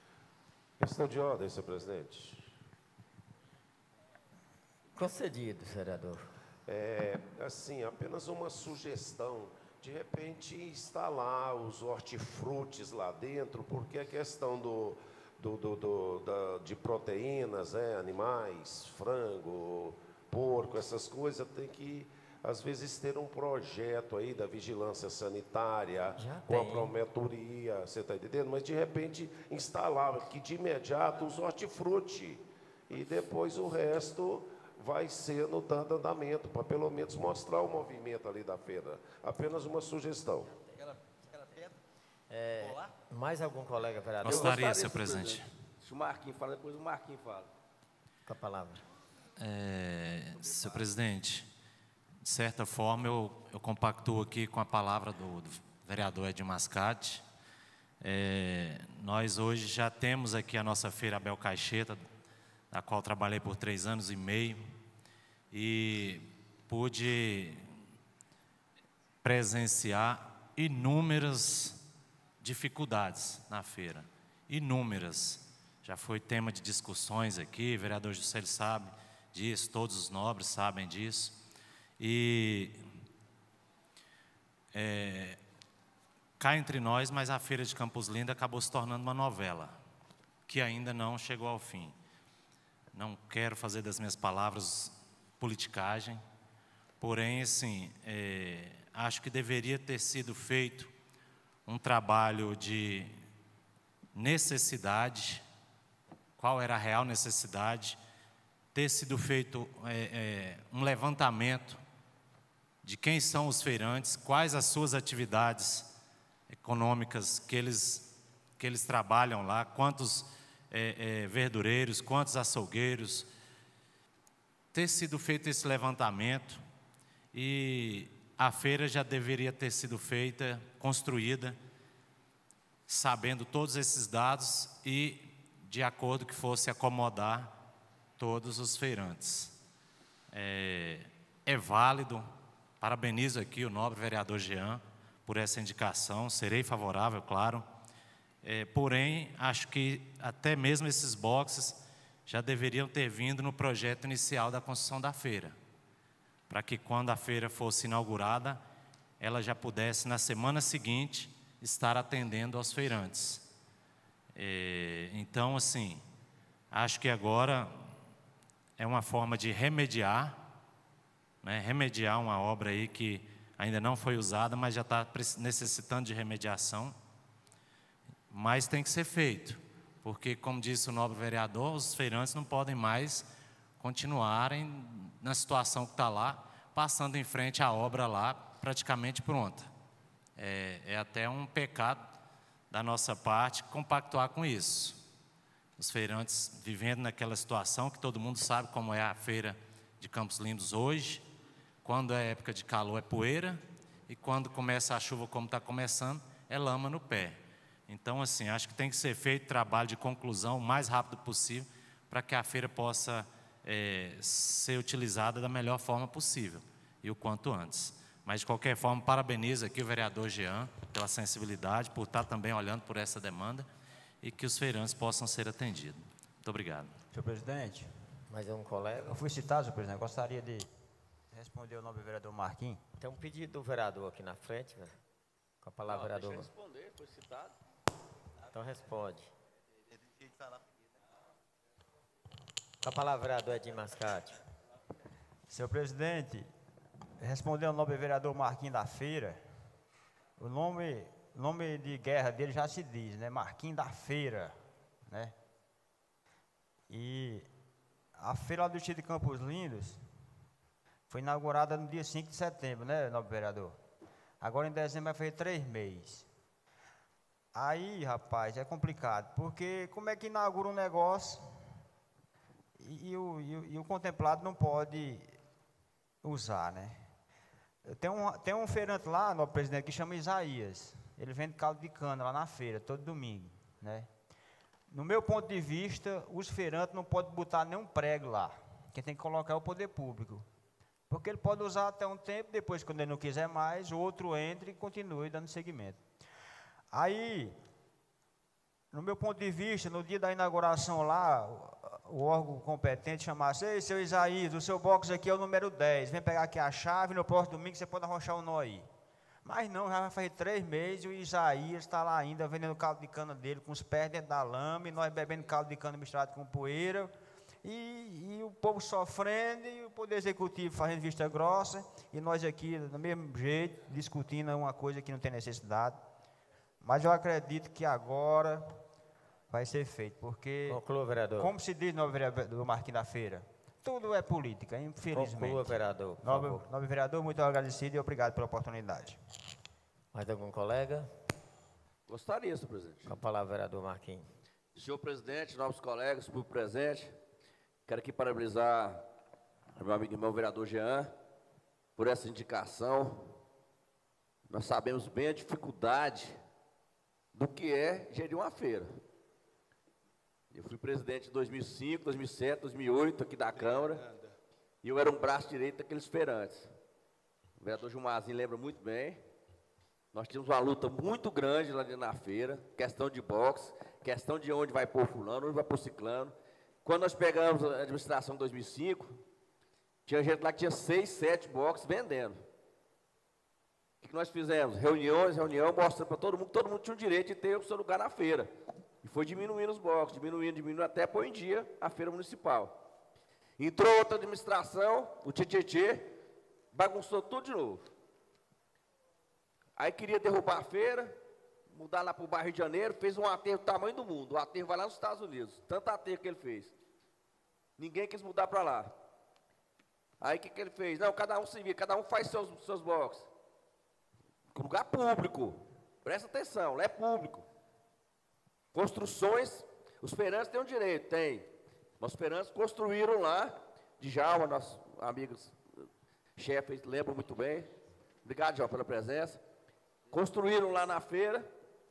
Questão de ordem, senhor presidente. Concedido, vereador. É, assim, apenas uma sugestão. De repente, instalar os hortifrutis lá dentro, porque a questão do, do, do, do, da, de proteínas, né, animais, frango, porco, essas coisas, tem que, às vezes, ter um projeto aí da vigilância sanitária, Já com tem. a promotoria, você está entendendo? Mas, de repente, instalar aqui de imediato os hortifruti, e depois o resto vai sendo dando andamento, para pelo menos mostrar o movimento ali da feira. Apenas uma sugestão. É, mais algum colega vereador? Gostaria, senhor presidente. Deixa o Marquinhos falar, depois o Marquinhos fala. Com a palavra. É, senhor presidente, de certa forma eu, eu compactuo aqui com a palavra do, do vereador Ed Mascate. É, nós hoje já temos aqui a nossa feira Abel Caixeta, da qual trabalhei por três anos e meio, e pude presenciar inúmeras dificuldades na feira, inúmeras. Já foi tema de discussões aqui, o vereador Juscelio sabe disso, todos os nobres sabem disso, e é, cá entre nós, mas a feira de Campos Lindos acabou se tornando uma novela, que ainda não chegou ao fim. Não quero fazer das minhas palavras politicagem, porém, assim, é, acho que deveria ter sido feito um trabalho de necessidade, qual era a real necessidade, ter sido feito é, é, um levantamento de quem são os feirantes, quais as suas atividades econômicas que eles, que eles trabalham lá, quantos É, é, verdureiros, quantos açougueiros, ter sido feito esse levantamento, e a feira já deveria ter sido feita, construída, sabendo todos esses dados e de acordo que fosse acomodar todos os feirantes. É, é válido, parabenizo aqui o nobre vereador Jean por essa indicação, serei favorável, claro. É, porém, acho que até mesmo esses boxes já deveriam ter vindo no projeto inicial da construção da feira, para que quando a feira fosse inaugurada, ela já pudesse, na semana seguinte, estar atendendo aos feirantes. É, então, assim, acho que agora é uma forma de remediar, né, remediar uma obra aí que ainda não foi usada, mas já está necessitando de remediação. Mas tem que ser feito, porque, como disse o nobre vereador, os feirantes não podem mais continuarem na situação que está lá, passando em frente à obra lá, praticamente pronta. É, é até um pecado da nossa parte compactuar com isso. Os feirantes vivendo naquela situação que todo mundo sabe como é a feira de Campos Lindos hoje. Quando é época de calor é poeira, e quando começa a chuva como está começando, é lama no pé. Então, assim, acho que tem que ser feito trabalho de conclusão o mais rápido possível, para que a feira possa é, ser utilizada da melhor forma possível, e o quanto antes. Mas, de qualquer forma, parabenizo aqui o vereador Jean pela sensibilidade, por estar também olhando por essa demanda, e que os feirantes possam ser atendidos. Muito obrigado. Senhor presidente. Mais um colega. Eu fui citado, senhor presidente. Gostaria de responder o nobre vereador Marquinhos. Tem um pedido do vereador aqui na frente, velho. Com a palavra, Não, vereador. deixa eu responder, foi citado. Então responde. Com a palavra, vereador Edinho Mascate. Senhor presidente, respondendo ao nobre vereador Marquinhos da Feira, o nome, nome de guerra dele já se diz, né? Marquinhos da Feira, né? E a feira lá do Distrito de Campos Lindos foi inaugurada no dia cinco de setembro, né, nobre vereador? Agora em dezembro vai fazer três meses. Aí, rapaz, é complicado, porque como é que inaugura um negócio e, e, o, e, o, e o contemplado não pode usar, né? Tem um, tem um feirante lá, nobre presidente, que chama Isaías. Ele vende caldo de cana lá na feira, todo domingo, né? No meu ponto de vista, os feirantes não podem botar nenhum prego lá. Quem tem que colocar é o poder público. Porque ele pode usar até um tempo, depois, quando ele não quiser mais, o outro entra e continue dando seguimento. Aí, no meu ponto de vista, no dia da inauguração lá, o órgão competente chamasse: ei, seu Isaías, o seu box aqui é o número dez, vem pegar aqui a chave, no próximo domingo você pode arrochar o nó aí. Mas não, já vai fazer três meses e o Isaías está lá ainda vendendo caldo de cana dele com os pés dentro da lama, e nós bebendo caldo de cana misturado com poeira, e, e o povo sofrendo, e o Poder Executivo fazendo vista grossa, e nós aqui, do mesmo jeito, discutindo uma coisa que não tem necessidade. Mas eu acredito que agora vai ser feito, porque, conclua, vereador. Como se diz no vereador Marquinhos da Feira, tudo é política, infelizmente. Conclua, vereador, por nobre, favor. nobre vereador, muito agradecido e obrigado pela oportunidade. Mais algum colega? Gostaria, senhor presidente. Com a palavra, vereador Marquinhos. Senhor presidente, novos colegas, público presente, quero aqui parabenizar o meu amigo e irmão vereador Jean por essa indicação. Nós sabemos bem a dificuldade do que é gerir uma feira. Eu fui presidente em dois mil e cinco, dois mil e sete, dois mil e oito aqui da Câmara, e eu era um braço direito daqueles feirantes. O vereador Gilmarzinho lembra muito bem. Nós tínhamos uma luta muito grande lá dentro da feira, questão de boxe, questão de onde vai pôr fulano, onde vai pôr ciclano. Quando nós pegamos a administração em dois mil e cinco, tinha gente lá que tinha seis, sete boxes vendendo. O que nós fizemos? Reuniões, reunião, mostrando para todo mundo que todo mundo tinha o direito de ter o seu lugar na feira. E foi diminuindo os boxes, diminuindo, diminuindo, até pôr em dia a feira municipal. Entrou outra administração, o Tietê, bagunçou tudo de novo. Aí queria derrubar a feira, mudar lá para o bairro Rio de Janeiro, fez um aterro do tamanho do mundo. O aterro vai lá nos Estados Unidos, tanto aterro que ele fez. Ninguém quis mudar para lá. Aí o que, que ele fez? Não, cada um se vira, cada um faz seus, seus boxes. Lugar público, presta atenção, lá é público. Construções, os feirantes têm um direito, tem. Mas os feirantes construíram lá, Djalma, nossos amigos chefes lembram muito bem. Obrigado, Djalma, pela presença. Construíram lá na feira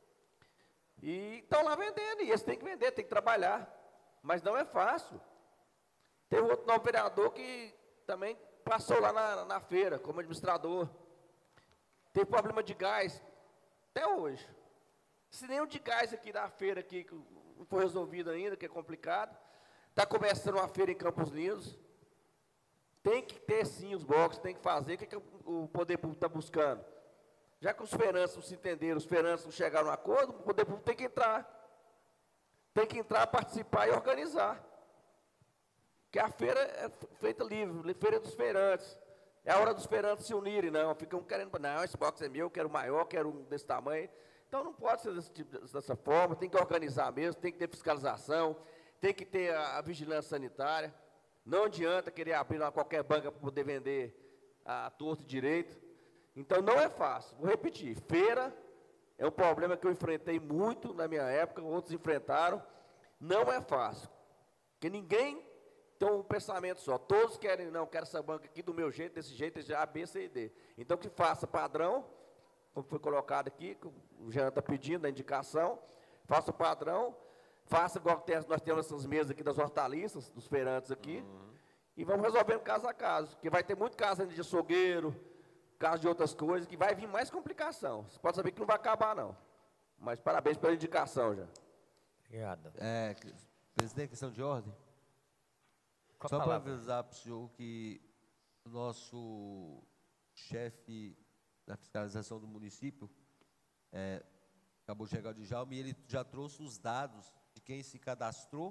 e estão lá vendendo, e eles têm que vender, têm que trabalhar. Mas não é fácil. Teve outro novo vereador que também passou lá na, na feira, como administrador. Tem problema de gás até hoje. Se nenhum de gás aqui da feira aqui, que não foi resolvido ainda, que é complicado. Está começando uma feira em Campos Lindos. Tem que ter sim os boxes, tem que fazer. O que, que o poder público está buscando? Já que os feirantes não se entenderam, os feirantes não chegaram a um acordo, o poder público tem que entrar. Tem que entrar, participar e organizar. Porque a feira é feita livre, feira dos feirantes. É a hora dos feirantes se unirem, não. Ficam querendo, não, esse box é meu, eu quero maior, quero um desse tamanho. Então não pode ser desse tipo, dessa forma, tem que organizar mesmo, tem que ter fiscalização, tem que ter a, a vigilância sanitária. Não adianta querer abrir lá qualquer banca para poder vender a torto e direito. Então não é fácil. Vou repetir, feira é um problema que eu enfrentei muito na minha época, outros enfrentaram. Não é fácil. Porque ninguém tem um pensamento só. Todos querem, não, quero essa banca aqui do meu jeito, desse jeito, A, B, C e D. Então que faça padrão, como foi colocado aqui, o Jean está pedindo a indicação, faça o padrão, faça igual que nós temos essas mesas aqui das hortaliças, dos feirantes aqui, uhum. E vamos resolvendo caso a caso, porque vai ter muito caso ainda de açougueiro, caso de outras coisas, que vai vir mais complicação. Você pode saber que não vai acabar, não. Mas parabéns pela indicação, já. Obrigado. É, presidente, questão de ordem. Qual Só para palavra? avisar para o senhor que o nosso chefe da fiscalização do município é, acabou de chegar de Djalma e ele já trouxe os dados de quem se cadastrou,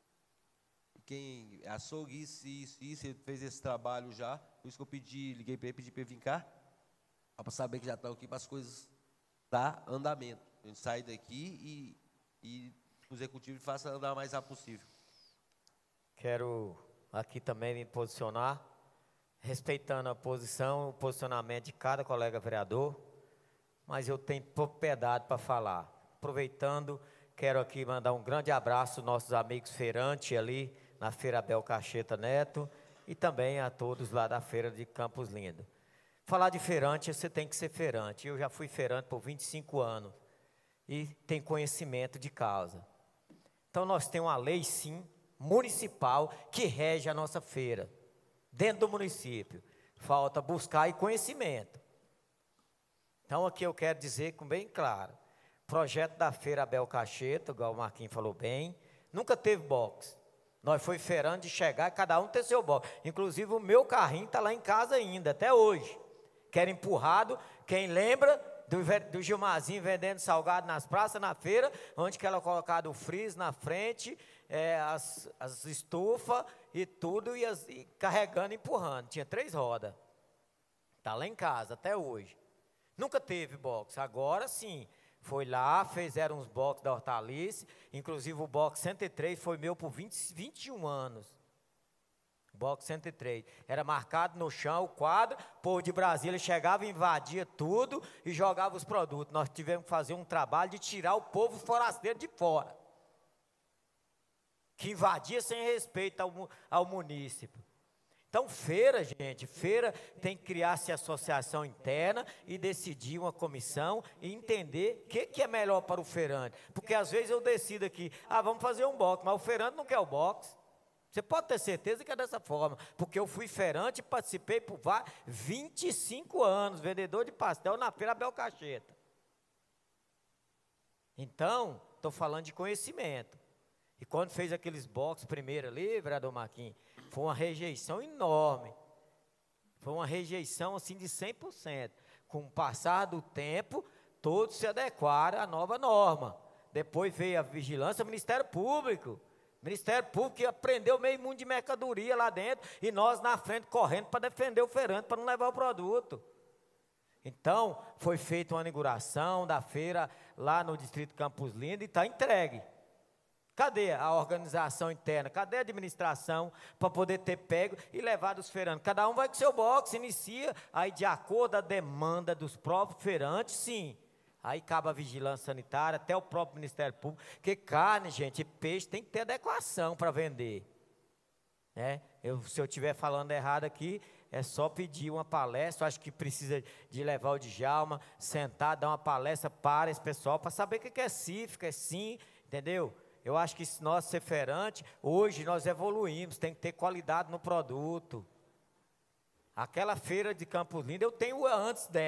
quem açougue isso, isso, isso, ele fez esse trabalho já, por isso que eu pedi, liguei para ele, pedi para ele vir cá, para saber que já estão aqui para as coisas dar andamento. A gente sai daqui e, e o executivo faça andar o mais rápido possível. Quero aqui também me posicionar, respeitando a posição, o posicionamento de cada colega vereador, mas eu tenho propriedade para falar. Aproveitando, quero aqui mandar um grande abraço aos nossos amigos feirantes ali, na Feira Abel Cacheta Neto, e também a todos lá da Feira de Campos Lindo. Falar de feirante, você tem que ser feirante. Eu já fui feirante por vinte e cinco anos, e tenho conhecimento de causa. Então, nós temos uma lei, sim, municipal, que rege a nossa feira, dentro do município. Falta buscar aí conhecimento. Então, aqui eu quero dizer com bem claro, projeto da Feira Abel Cacheta, igual o Marquinhos falou bem, nunca teve box. Nós foi feirante de chegar, cada um tem seu box. Inclusive, o meu carrinho está lá em casa ainda, até hoje. Que era empurrado, quem lembra do, do Gilmarzinho vendendo salgado nas praças, na feira, onde que ela colocava o freezer na frente, é, as, as estufas e tudo, e, as, e carregando e empurrando. Tinha três rodas. Está lá em casa, até hoje. Nunca teve box, agora sim. Foi lá, fizeram uns box da hortaliça, inclusive o box cento e três foi meu por vinte, vinte e um anos. O box cento e três. Era marcado no chão, o quadro, o povo de Brasília chegava, invadia tudo e jogava os produtos. Nós tivemos que fazer um trabalho de tirar o povo forasteiro de fora, que invadia sem respeito ao, ao município. Então, feira, gente, feira tem que criar-se associação interna e decidir uma comissão e entender o que, que é melhor para o feirante. Porque às vezes eu decido aqui, ah, vamos fazer um box, mas o feirante não quer o box. Você pode ter certeza que é dessa forma, porque eu fui feirante e participei por vinte e cinco anos, vendedor de pastel na Feira Abel Cacheta. Então, estou falando de conhecimento. E quando fez aqueles box primeiro ali, vereador Marquinhos, foi uma rejeição enorme. Foi uma rejeição assim de cem por cento. Com o passar do tempo, todos se adequaram à nova norma. Depois veio a vigilância, o Ministério Público. O Ministério Público que aprendeu meio mundo de mercadoria lá dentro e nós na frente correndo para defender o feirante, para não levar o produto. Então, foi feita uma inauguração da feira lá no Distrito Campos Lindo e está entregue. Cadê a organização interna? Cadê a administração para poder ter pego e levado os feirantes? Cada um vai com seu box, inicia, aí de acordo com a demanda dos próprios feirantes, sim. Aí cabe a vigilância sanitária, até o próprio Ministério Público, porque carne, gente, peixe tem que ter adequação para vender. Né? Eu, se eu estiver falando errado aqui, é só pedir uma palestra, eu acho que precisa de levar o Djalma, sentar, dar uma palestra para esse pessoal, para saber o que é C I F, o que é sim, entendeu? Eu acho que se nós ser feirante, hoje nós evoluímos, tem que ter qualidade no produto. Aquela feira de Campos Lindo, eu tenho antes dela.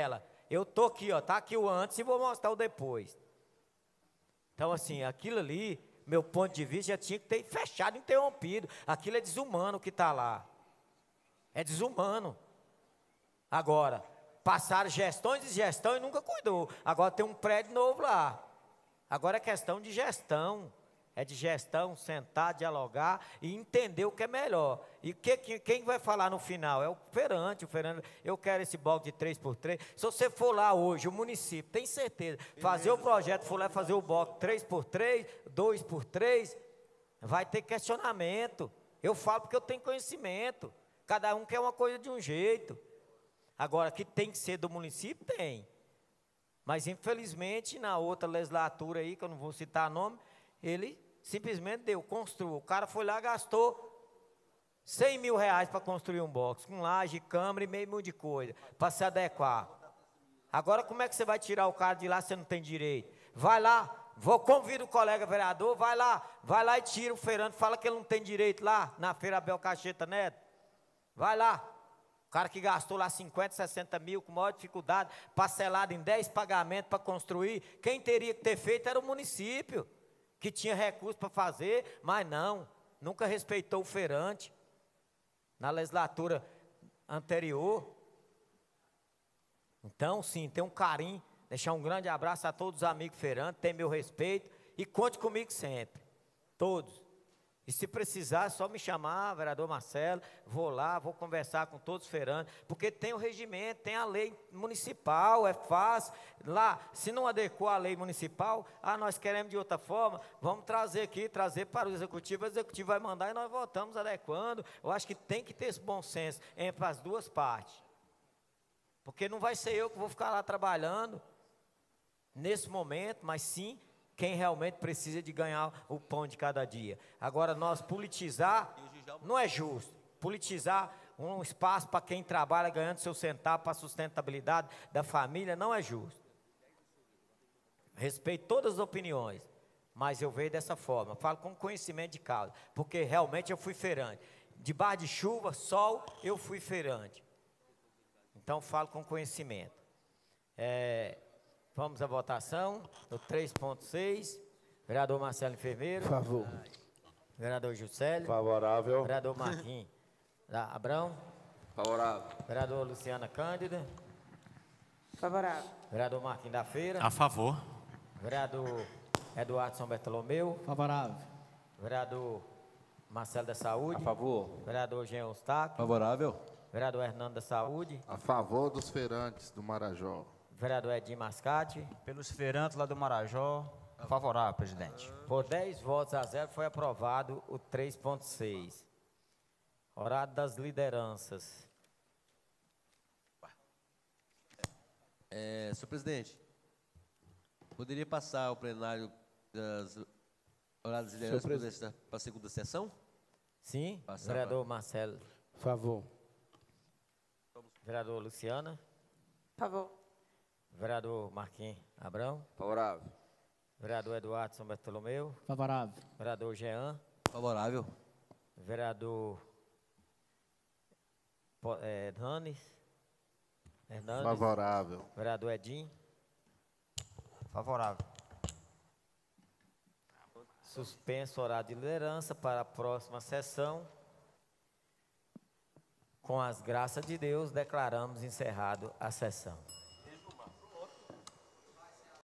Eu tô aqui, ó, tá aqui o antes e vou mostrar o depois. Então, assim, aquilo ali, meu ponto de vista, já tinha que ter fechado, interrompido. Aquilo é desumano que está lá. É desumano. Agora, passaram gestões e gestão e nunca cuidou. Agora tem um prédio novo lá. Agora é questão de gestão. É de gestão, sentar, dialogar e entender o que é melhor. E que, que, quem vai falar no final? É o feirante. O feirante, eu quero esse bloco de três por três. Se você for lá hoje, o município, tem certeza, fazer o projeto, for lá fazer o bloco três por três, dois por três, vai ter questionamento. Eu falo porque eu tenho conhecimento. Cada um quer uma coisa de um jeito. Agora, que tem que ser do município, tem. Mas, infelizmente, na outra legislatura aí, que eu não vou citar nome, ele simplesmente deu, construiu. O cara foi lá e gastou cem mil reais para construir um box, com laje, câmara e meio milhão de coisa, para se adequar. Agora, como é que você vai tirar o cara de lá se você não tem direito? Vai lá, vou convidar o colega vereador, vai lá, vai lá e tira o feirante, fala que ele não tem direito lá, na Feira Abel Cacheta Neto. Vai lá. O cara que gastou lá cinquenta, sessenta mil com maior dificuldade, parcelado em dez pagamentos para construir, quem teria que ter feito era o município, que tinha recurso para fazer, mas não, nunca respeitou o feirante. Na legislatura anterior. Então, sim, tem um carinho, deixar um grande abraço a todos os amigos feirantes, tem meu respeito e conte comigo sempre, todos. E se precisar, é só me chamar, vereador Marcelo, vou lá, vou conversar com todos os feirantes, porque tem o regimento, tem a lei municipal, é fácil. Lá, se não adequou a lei municipal, ah, nós queremos de outra forma, vamos trazer aqui, trazer para o executivo, o executivo vai mandar e nós votamos adequando. Eu acho que tem que ter esse bom senso entre as duas partes. Porque não vai ser eu que vou ficar lá trabalhando nesse momento, mas sim quem realmente precisa de ganhar o pão de cada dia. Agora, nós politizar não é justo. Politizar um espaço para quem trabalha ganhando seu centavo para a sustentabilidade da família não é justo. Respeito todas as opiniões, mas eu vejo dessa forma, falo com conhecimento de causa, porque realmente eu fui feirante. Debaixo de chuva, sol, eu fui feirante. Então, falo com conhecimento. É... Vamos à votação, no três ponto seis, vereador Marcelo Enfermeiro. Por favor. Vereador Juscelio. Favorável. Vereador Marquinhos Abrão. Favorável. Vereador Luciana Cândida. Favorável. Vereador Marquinhos da Feira. A favor. Vereador Eduardo São Bartolomeu. Favorável. Vereador Marcelo da Saúde. A favor. Vereador Jean Eustáquio. Favorável. Vereador Hernando da Saúde. A favor dos feirantes do Marajó. Vereador Edinho Mascate. Pelos feirantes lá do Marajó, favorável, presidente. Por dez votos a zero foi aprovado o três ponto seis. Horário das lideranças. É, senhor presidente, poderia passar o plenário das horários das lideranças para a segunda sessão? Sim, Passar vereador pra... Marcelo. Favor. Vereador Luciana. Favor. Vereador Marquinhos Abrão. Favorável. Vereador Eduardo São Bartolomeu. Favorável. Vereador Jean. Favorável. Vereador é, Hernandes. Hernandes. Favorável. Vereador Edinho. Favorável. Suspenso horário de liderança para a próxima sessão. Com as graças de Deus, declaramos encerrado a sessão.